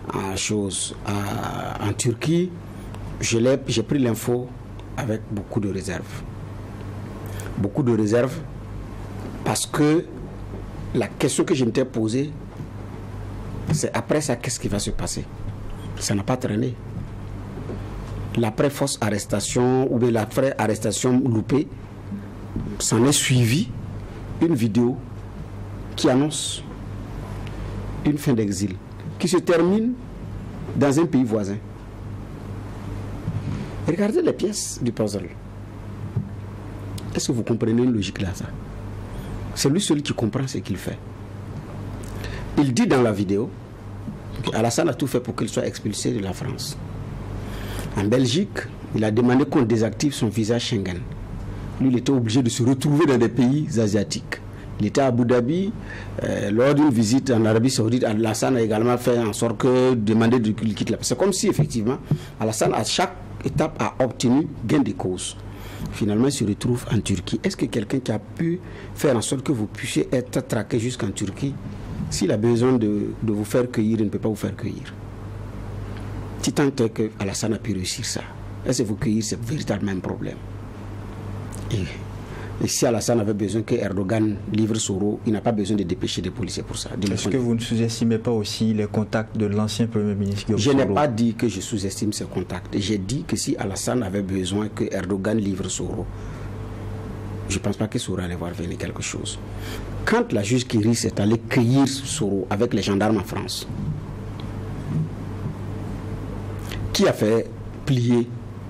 en Turquie, j'ai pris l'info avec beaucoup de réserve. Beaucoup de réserve parce que la question que je m'étais posée, c'est après ça, qu'est-ce qui va se passer? Ça n'a pas traîné. L'après-fausse arrestation ou bien l'après-arrestation loupée, s'en est suivi une vidéo qui annonce une fin d'exil qui se termine dans un pays voisin. Regardez les pièces du puzzle. Est-ce que vous comprenez une logique là, ça? C'est lui seul qui comprend ce qu'il fait. Il dit dans la vidéo qu'Alassane a tout fait pour qu'il soit expulsé de la France. En Belgique, il a demandé qu'on désactive son visa Schengen. Lui, il était obligé de se retrouver dans des pays asiatiques. Il était à Abu Dhabi, lors d'une visite en Arabie Saoudite, Alassane a également fait en sorte que demander qu'il quitte la paix. C'est comme si effectivement, Alassane à chaque étape a obtenu gain de cause. Finalement, il se retrouve en Turquie. Est-ce que quelqu'un qui a pu faire en sorte que vous puissiez être traqué jusqu'en Turquie, s'il a besoin de vous faire cueillir, il ne peut pas vous faire cueillir? Si tant est que Alassane a pu réussir ça, est-ce que vous cueillir, c'est véritablement un problème? Et si Alassane avait besoin que Erdogan livre Soro, il n'a pas besoin de dépêcher des policiers pour ça. Est-ce que vous ne sous-estimez pas aussi les contacts de l'ancien Premier ministre Guillaume Soro? Je n'ai pas dit dit que je sous-estime ces contacts. J'ai dit que si Alassane avait besoin que Erdogan livre Soro, je ne pense pas que Soro allait voir venir quelque chose. Quand la juge Kiris est allée cueillir Soro avec les gendarmes en France, qui a fait plier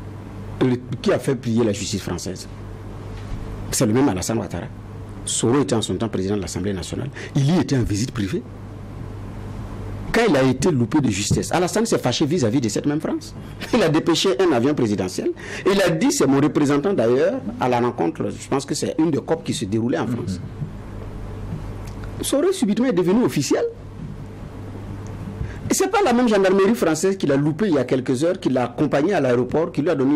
la justice française? C'est le même Alassane Ouattara. Soro était en son temps président de l'Assemblée nationale. Il y était en visite privée. Quand il a été loupé de justesse, Alassane s'est fâché vis-à-vis de cette même France. Il a dépêché un avion présidentiel. Il a dit, c'est mon représentant d'ailleurs, à la rencontre, je pense que c'est une des COP qui se déroulait en France. Soro subitement est devenu officiel. Et ce n'est pas la même gendarmerie française qui l'a loupé il y a quelques heures, qui l'a accompagné à l'aéroport, qui lui a donné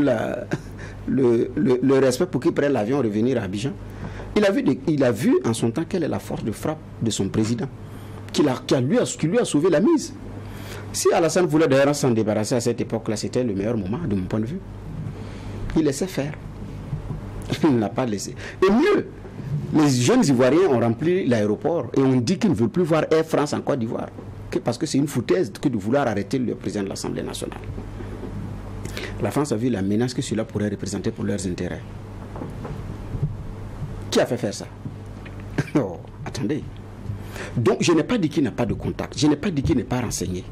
le respect pour qu'il prenne l'avion et revenir à Abidjan. Il a vu en son temps quelle est la force de frappe de son président, qui lui a sauvé la mise. Si Alassane voulait d'ailleurs s'en débarrasser à cette époque-là, c'était le meilleur moment de mon point de vue. Il laissait faire. Il ne l'a pas laissé. Et mieux, les jeunes Ivoiriens ont rempli l'aéroport et on dit qu'ils ne veulent plus voir Air France en Côte d'Ivoire. Parce que c'est une foutaise que de vouloir arrêter le président de l'Assemblée nationale. La France a vu la menace que cela pourrait représenter pour leurs intérêts. Qui a fait faire ça? Oh, attendez. Donc, je n'ai pas dit qu'il n'a pas de contact. Je n'ai pas dit qu'il n'est pas renseigné.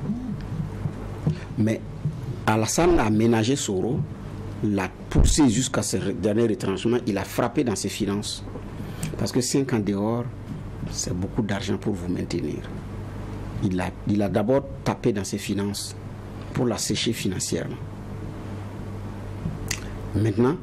Mais Alassane a ménagé Soro, l'a poussé jusqu'à ce dernier retranchement. Il a frappé dans ses finances. Parce que 5 ans dehors, c'est beaucoup d'argent pour vous maintenir. Il a d'abord tapé dans ses finances pour la sécher financièrement. Maintenant,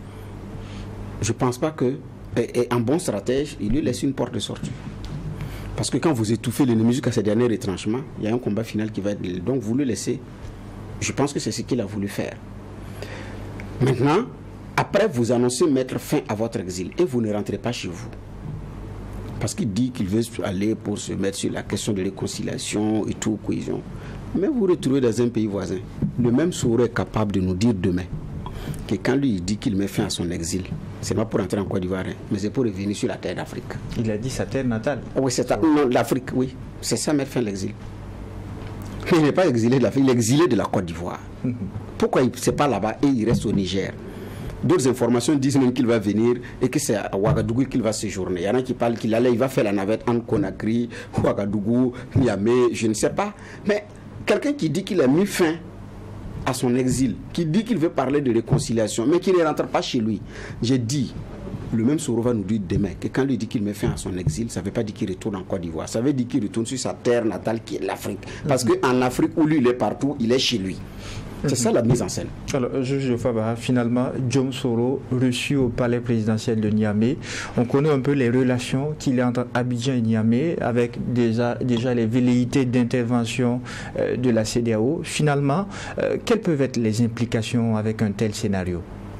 je ne pense pas que, et un bon stratège, il lui laisse une porte de sortie. Parce que quand vous étouffez l'ennemi jusqu'à ses derniers retranchements, il y a un combat final qui va être... Donc vous le laissez. Je pense que c'est ce qu'il a voulu faire. Maintenant, après vous annoncez mettre fin à votre exil et vous ne rentrez pas chez vous. Parce qu'il dit qu'il veut aller pour se mettre sur la question de réconciliation et tout, cohésion. Mais vous vous retrouvez dans un pays voisin. Le même Soro est capable de nous dire demain que quand lui il dit qu'il met fin à son exil, c'est pas pour entrer en Côte d'Ivoire, mais c'est pour revenir sur la terre d'Afrique. Il a dit sa terre natale. Oui, c'est ça. Non, l'Afrique, oui. C'est ça, mettre fin à l'exil. Il n'est pas exilé de l'Afrique, il est exilé de la Côte d'Ivoire. Pourquoi il ne pas là-bas et il reste au Niger? D'autres informations disent même qu'il va venir et que c'est à Ouagadougou qu'il va séjourner. Il y en a qui parlent qu'il va faire la navette en Conakry, Ouagadougou, Niamey, je ne sais pas. Mais quelqu'un qui dit qu'il a mis fin à son exil, qui dit qu'il veut parler de réconciliation, mais qui ne rentre pas chez lui. J'ai dit, le même Soro va nous dire demain que quand il dit qu'il met fin à son exil, ça ne veut pas dire qu'il retourne en Côte d'Ivoire. Ça veut dire qu'il retourne sur sa terre natale qui est l'Afrique. Parce qu'en Afrique où lui il est partout, il est chez lui. C'est ça la mise en scène. Alors, juge Fabara, finalement, Guillaume Soro, reçu au palais présidentiel de Niamey, on connaît un peu les relations qu'il y a entre Abidjan et Niamey, avec déjà les velléités d'intervention de la CEDEAO. Finalement, quelles peuvent être les implications avec un tel scénario?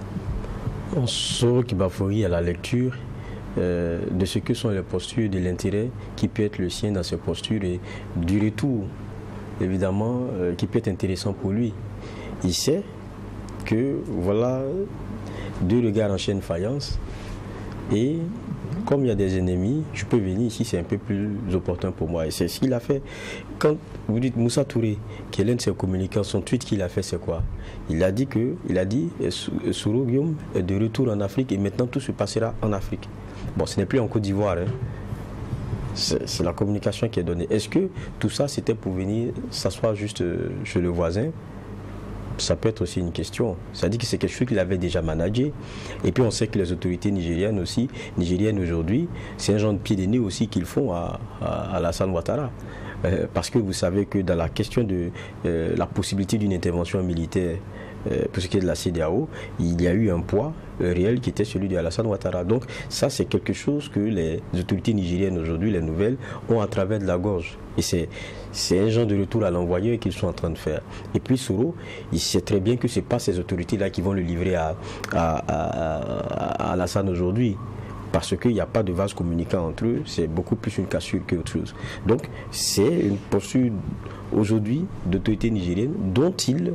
Soro qui bafouille à la lecture de ce que sont les postures, de l'intérêt qui peut être le sien dans ces postures et du retour, évidemment, qui peut être intéressant pour lui. Il sait que, voilà, deux regards en chaîne faïence et comme il y a des ennemis, je peux venir ici, c'est un peu plus opportun pour moi. Et c'est ce qu'il a fait. Quand vous dites Moussa Touré, qui est l'un de ses communicants, son tweet qu'il a fait, c'est quoi? Il a dit Soro Guillaume est de retour en Afrique et maintenant tout se passera en Afrique. Bon, ce n'est plus en Côte d'Ivoire, hein. C'est la communication qui est donnée. Est-ce que tout ça, c'était pour venir s'asseoir juste chez le voisin? Ça peut être aussi une question. C'est-à-dire que c'est quelque chose qu'il avait déjà managé. Et puis on sait que les autorités nigériennes aujourd'hui, c'est un genre de pied de nez aussi qu'ils font à Alassane Ouattara. Parce que vous savez que dans la question de la possibilité d'une intervention militaire pour ce qui est de la CEDEAO, il y a eu un poids réel qui était celui d'Alassane Ouattara. Donc ça, c'est quelque chose que les autorités nigériennes aujourd'hui, les nouvelles, ont à travers de la gorge. Et c'est un genre de retour à l'envoyeur qu'ils sont en train de faire. Et puis Soro, il sait très bien que ce n'est pas ces autorités-là qui vont le livrer à Alassane aujourd'hui. Parce qu'il n'y a pas de vase communicant entre eux, c'est beaucoup plus une cassure qu'autre chose. Donc c'est une posture aujourd'hui d'autorités nigériennes dont il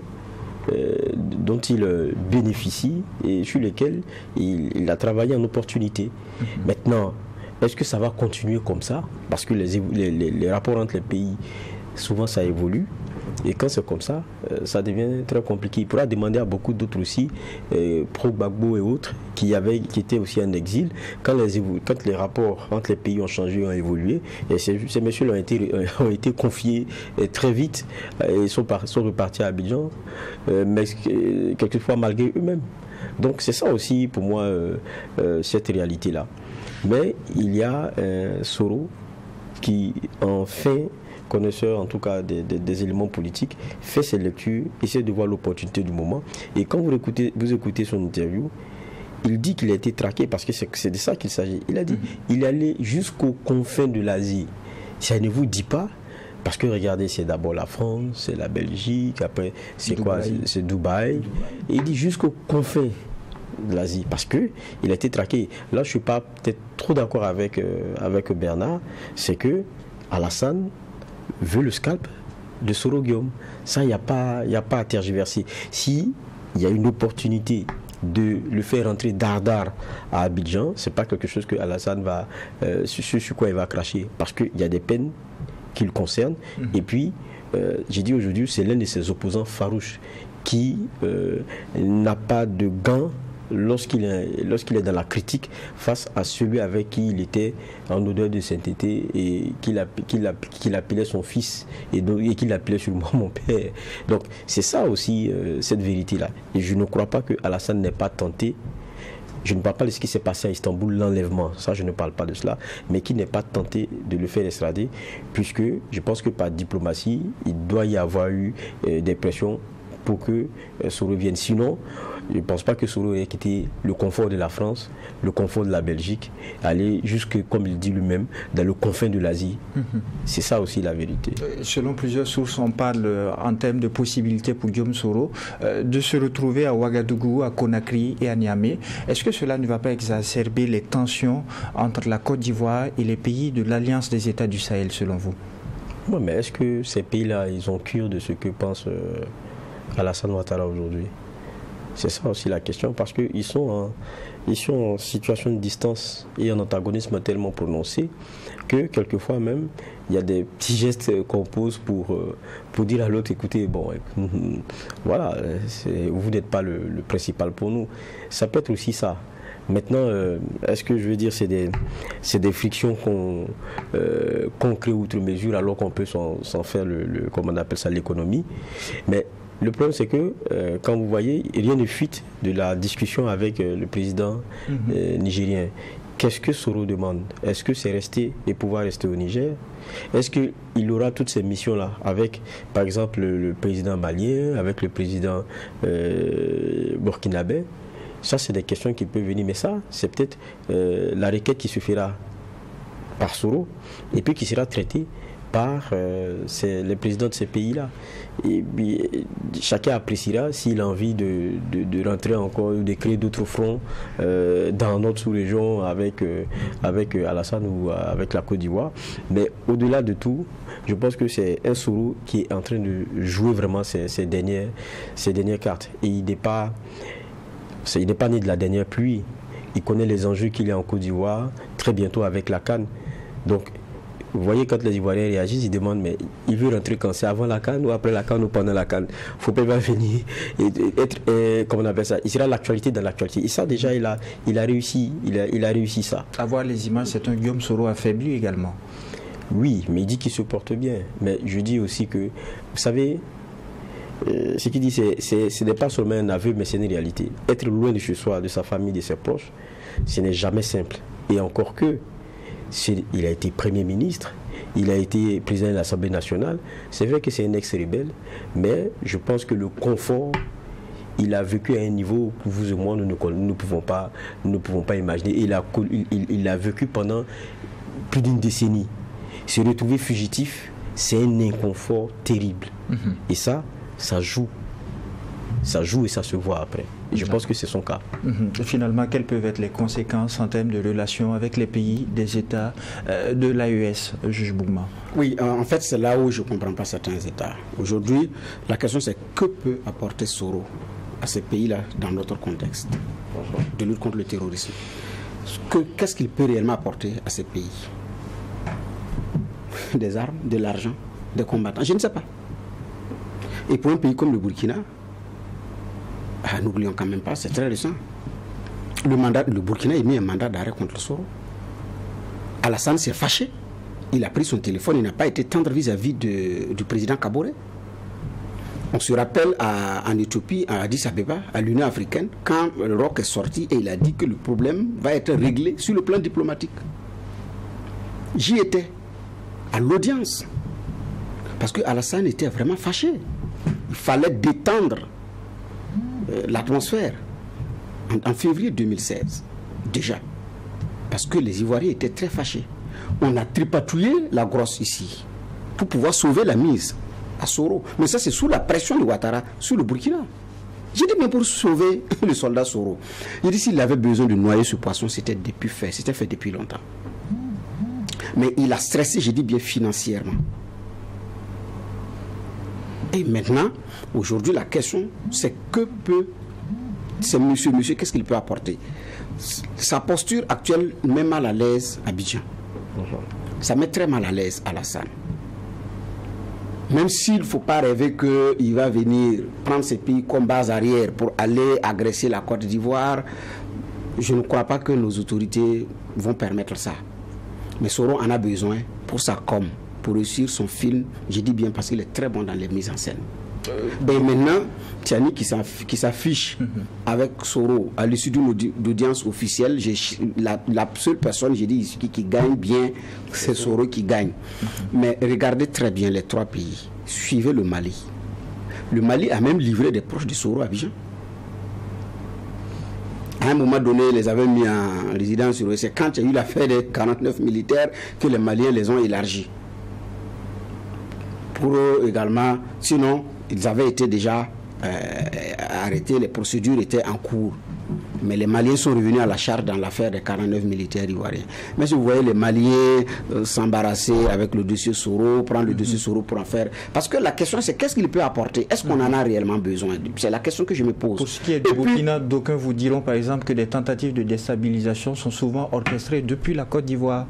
bénéficie et sur lesquels il a travaillé en opportunité. Maintenant, est-ce que ça va continuer comme ça? Parce que les rapports entre les pays, souvent ça évolue. Et quand c'est comme ça, ça devient très compliqué. Il pourra demander à beaucoup d'autres aussi, pro-Gbagbo et autres, qui étaient aussi en exil, quand les rapports entre les pays ont changé, ont évolué, et ces messieurs ont été confiés très vite, et sont repartis à Abidjan, mais quelquefois malgré eux-mêmes. Donc c'est ça aussi pour moi, cette réalité-là. Mais il y a un Soro qui en fait connaisseur en tout cas des éléments politiques, fait ses lectures, essaie de voir l'opportunité du moment. Et quand vous écoutez son interview, il dit qu'il a été traqué parce que c'est de ça qu'il s'agit. Il a dit il est allé jusqu'aux confins de l'Asie. Ça ne vous dit pas, parce que regardez, c'est d'abord la France, c'est la Belgique, après c'est quoi? C'est Dubaï. Et il dit jusqu'aux confins de l'Asie, parce qu'il a été traqué. Là, je ne suis pas peut-être trop d'accord avec Bernard, c'est que Alassane veut le scalp de Soro Guillaume. Ça, il n'y a pas à tergiverser. Si il y a une opportunité de le faire rentrer dardard à Abidjan, c'est pas quelque chose que Alassane va sur quoi il va cracher, parce qu'il y a des peines qui le concernent. Et puis, j'ai dit aujourd'hui, c'est l'un de ses opposants farouches qui n'a pas de gants lorsqu'il est dans la critique face à celui avec qui il était en odeur de sainteté et qu'il appelait son fils et qu'il appelait sur moi mon père. Donc c'est ça aussi, cette vérité-là. Et je ne crois pas que Alassane n'ait pas tenté. Je ne parle pas de ce qui s'est passé à Istanbul, l'enlèvement, ça je ne parle pas de cela, mais qui n'est pas tenté de le faire extrader, puisque je pense que par diplomatie, il doit y avoir eu des pressions pour que Soro revienne. Sinon, je ne pense pas que Soro ait quitté le confort de la France, le confort de la Belgique, aller jusque, comme il dit lui-même, dans le confin de l'Asie. C'est ça aussi la vérité. Selon plusieurs sources, on parle en termes de possibilités pour Guillaume Soro de se retrouver à Ouagadougou, à Conakry et à Niamey. Est-ce que cela ne va pas exacerber les tensions entre la Côte d'Ivoire et les pays de l'Alliance des États du Sahel, selon vous? Oui, mais est-ce que ces pays-là, ils ont cure de ce que pense Alassane Ouattara aujourd'hui? C'est ça aussi la question, parce qu'ils sont en situation de distance et en antagonisme tellement prononcé que quelquefois même, il y a des petits gestes qu'on pose pour dire à l'autre, écoutez, bon, voilà, vous n'êtes pas le principal pour nous. Ça peut être aussi ça. Maintenant, est-ce que je veux dire, c'est des frictions qu'on crée outre mesure alors qu'on peut s'en faire, comment on appelle ça, l'économie. Mais le problème, c'est que quand vous voyez, rien ne fuite de la discussion avec le président nigérien. Qu'est-ce que Soro demande? Est-ce que c'est rester et pouvoir rester au Niger? Est-ce qu'il aura toutes ces missions-là avec, par exemple, le président malien, avec le président burkinabé? Ça, c'est des questions qui peuvent venir. Mais ça, c'est peut-être la requête qui se fera par Soro et puis qui sera traitée par les présidents de ces pays-là. Et puis, chacun appréciera s'il a envie de rentrer encore ou de créer d'autres fronts dans notre sous-région avec Alassane ou avec la Côte d'Ivoire. Mais au-delà de tout, je pense que c'est un Soro qui est en train de jouer vraiment ces dernières cartes. Et il n'est pas né de la dernière pluie. Il connaît les enjeux qu'il y a en Côte d'Ivoire très bientôt avec la CAN. Donc, vous voyez, quand les Ivoiriens réagissent, ils demandent, mais il veut rentrer quand? C'est avant la CAN ou après la CAN ou pendant la CAN? Il ne faut pas venir et être, comment on appelle ça? Il sera l'actualité dans l'actualité. Et ça, déjà, il a réussi ça. Avoir les images, c'est un Guillaume Soro affaibli également. Oui, mais il dit qu'il se porte bien. Mais je dis aussi que, vous savez, ce qu'il dit, ce n'est pas seulement un aveu, mais c'est une réalité. Être loin de chez soi, de sa famille, de ses proches, ce n'est jamais simple. Et encore que, il a été Premier ministre, il a été président de l'Assemblée nationale. C'est vrai que c'est un ex-rebelle, mais je pense que le confort, il a vécu à un niveau que vous et moi, nous ne pouvons pas imaginer. Il a vécu pendant plus d'une décennie. Se retrouver fugitif, c'est un inconfort terrible. Et ça joue. Ça joue et ça se voit après. Et je pense que c'est son cas. Finalement, quelles peuvent être les conséquences en termes de relations avec les pays, des États de l'AES, juge Bouma? Oui, en fait, c'est là où je ne comprends pas certains États. Aujourd'hui, la question c'est que peut apporter Soro à ces pays-là dans notre contexte de lutte contre le terrorisme? Qu'est-ce qu'il peut réellement apporter à ces pays? Des armes, de l'argent, des combattants? Je ne sais pas. Et pour un pays comme le Burkina, n'oublions quand même pas, c'est très récent. Le Burkina a mis un mandat d'arrêt contre le Soro. Alassane s'est fâché. Il a pris son téléphone, il n'a pas été tendre vis-à-vis du président Kaboré. On se rappelle en Éthiopie, à Addis Abeba, à l'Union africaine, quand le ROC est sorti et il a dit que le problème va être réglé sur le plan diplomatique. J'y étais, à l'audience. Parce que Alassane était vraiment fâché. Il fallait détendre l'atmosphère en février 2016 déjà, parce que les Ivoiriens étaient très fâchés. On a tripatouillé la grosse ici pour pouvoir sauver la mise à Soro, mais ça c'est sous la pression de Ouattara sur le Burkina. J'ai dit bien pour sauver le soldat Soro. J'ai dit s'il avait besoin de noyer ce poisson, c'était fait depuis longtemps. Mais il a stressé, j'ai dit bien financièrement. Et maintenant, aujourd'hui, la question, c'est que peut ce monsieur, qu'est-ce qu'il peut apporter? Sa posture actuelle met mal à l'aise Abidjan. Ça met très mal à l'aise Alassane. Même s'il ne faut pas rêver qu'il va venir prendre ces pays comme base arrière pour aller agresser la Côte d'Ivoire, je ne crois pas que nos autorités vont permettre ça. Mais Soro en a besoin pour sa com, pour réussir son film, j'ai dit bien parce qu'il est très bon dans les mises en scène. Et maintenant, Tiani qui s'affiche avec Soro à l'issue d'une audience officielle, la seule personne, j'ai dit ici, qui gagne bien, c'est Soro qui gagne. Mais regardez très bien les trois pays. Suivez le Mali. Le Mali a même livré des proches de Soro à Abidjan. À un moment donné, ils les avaient mis en résidence sur eux. C'est quand il y a eu l'affaire des 49 militaires que les Maliens les ont élargis. Pour eux également, sinon, ils avaient été déjà arrêtés, les procédures étaient en cours. Mais les Maliens sont revenus à la charge dans l'affaire des 49 militaires ivoiriens. Mais si vous voyez les Maliens s'embarrasser avec le dossier Soro, prendre le dossier Soro pour en faire... Parce que la question c'est qu'est-ce qu'il peut apporter? Est-ce qu'on en a réellement besoin? C'est la question que je me pose. Pour ce qui est du Burkina, d'aucuns vous diront par exemple que des tentatives de déstabilisation sont souvent orchestrées depuis la Côte d'Ivoire.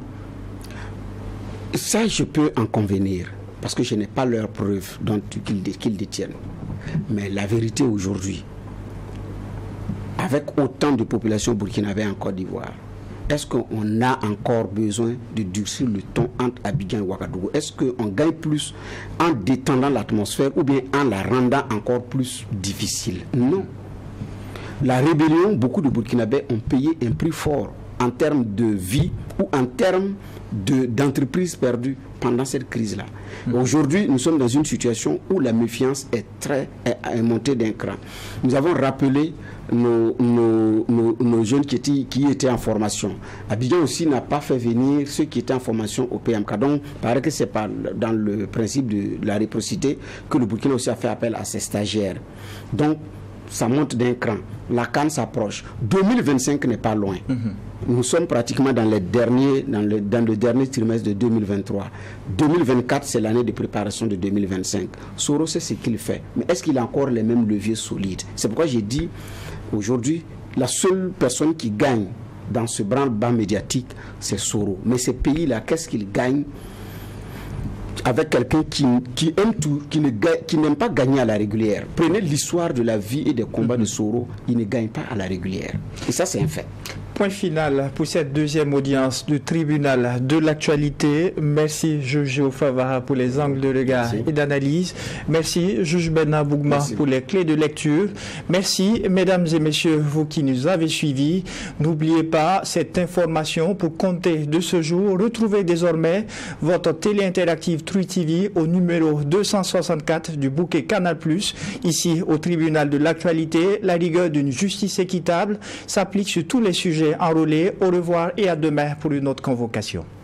Ça, je peux en convenir. Parce que je n'ai pas leurs preuves qu'ils détiennent. Mais la vérité aujourd'hui, avec autant de population burkinabé en Côte d'Ivoire, est-ce qu'on a encore besoin de durcir le ton entre Abidjan et Ouagadougou? Est-ce qu'on gagne plus en détendant l'atmosphère ou bien en la rendant encore plus difficile? Non. La rébellion, beaucoup de Burkinabés ont payé un prix fort en termes de vie ou en termes d'entreprises perdues pendant cette crise-là. Aujourd'hui, nous sommes dans une situation où la méfiance est montée d'un cran. Nous avons rappelé nos jeunes qui étaient en formation. Abidjan aussi n'a pas fait venir ceux qui étaient en formation au PMK. Donc, il paraît que c'est pas dans le principe de la réciprocité que le Burkina aussi a fait appel à ses stagiaires. Donc, ça monte d'un cran. La CAN s'approche. 2025 n'est pas loin. Nous sommes pratiquement dans le dernier trimestre de 2023. 2024, c'est l'année de préparation de 2025. Soro sait ce qu'il fait. Mais est-ce qu'il a encore les mêmes leviers solides? C'est pourquoi j'ai dit, aujourd'hui, la seule personne qui gagne dans ce branle-bas médiatique, c'est Soro. Mais ces pays-là, qu'est-ce qu'ils gagnent avec quelqu'un qui aime tout, qui n'aime pas gagner à la régulière? Prenez l'histoire de la vie et des combats de Soro, il ne gagne pas à la régulière. Et ça, c'est un fait. point final pour cette deuxième audience du tribunal de l'actualité. Merci Jojo Favara pour les angles de regard et d'analyse. Merci juge Bernard Bougma pour les clés de lecture. Merci mesdames et messieurs, vous qui nous avez suivis. N'oubliez pas cette information pour compter de ce jour. Retrouvez désormais votre télé interactive True TV au numéro 264 du bouquet Canal+. Ici au tribunal de l'actualité, la rigueur d'une justice équitable s'applique sur tous les sujets enrôlés. Au revoir et à demain pour une autre convocation.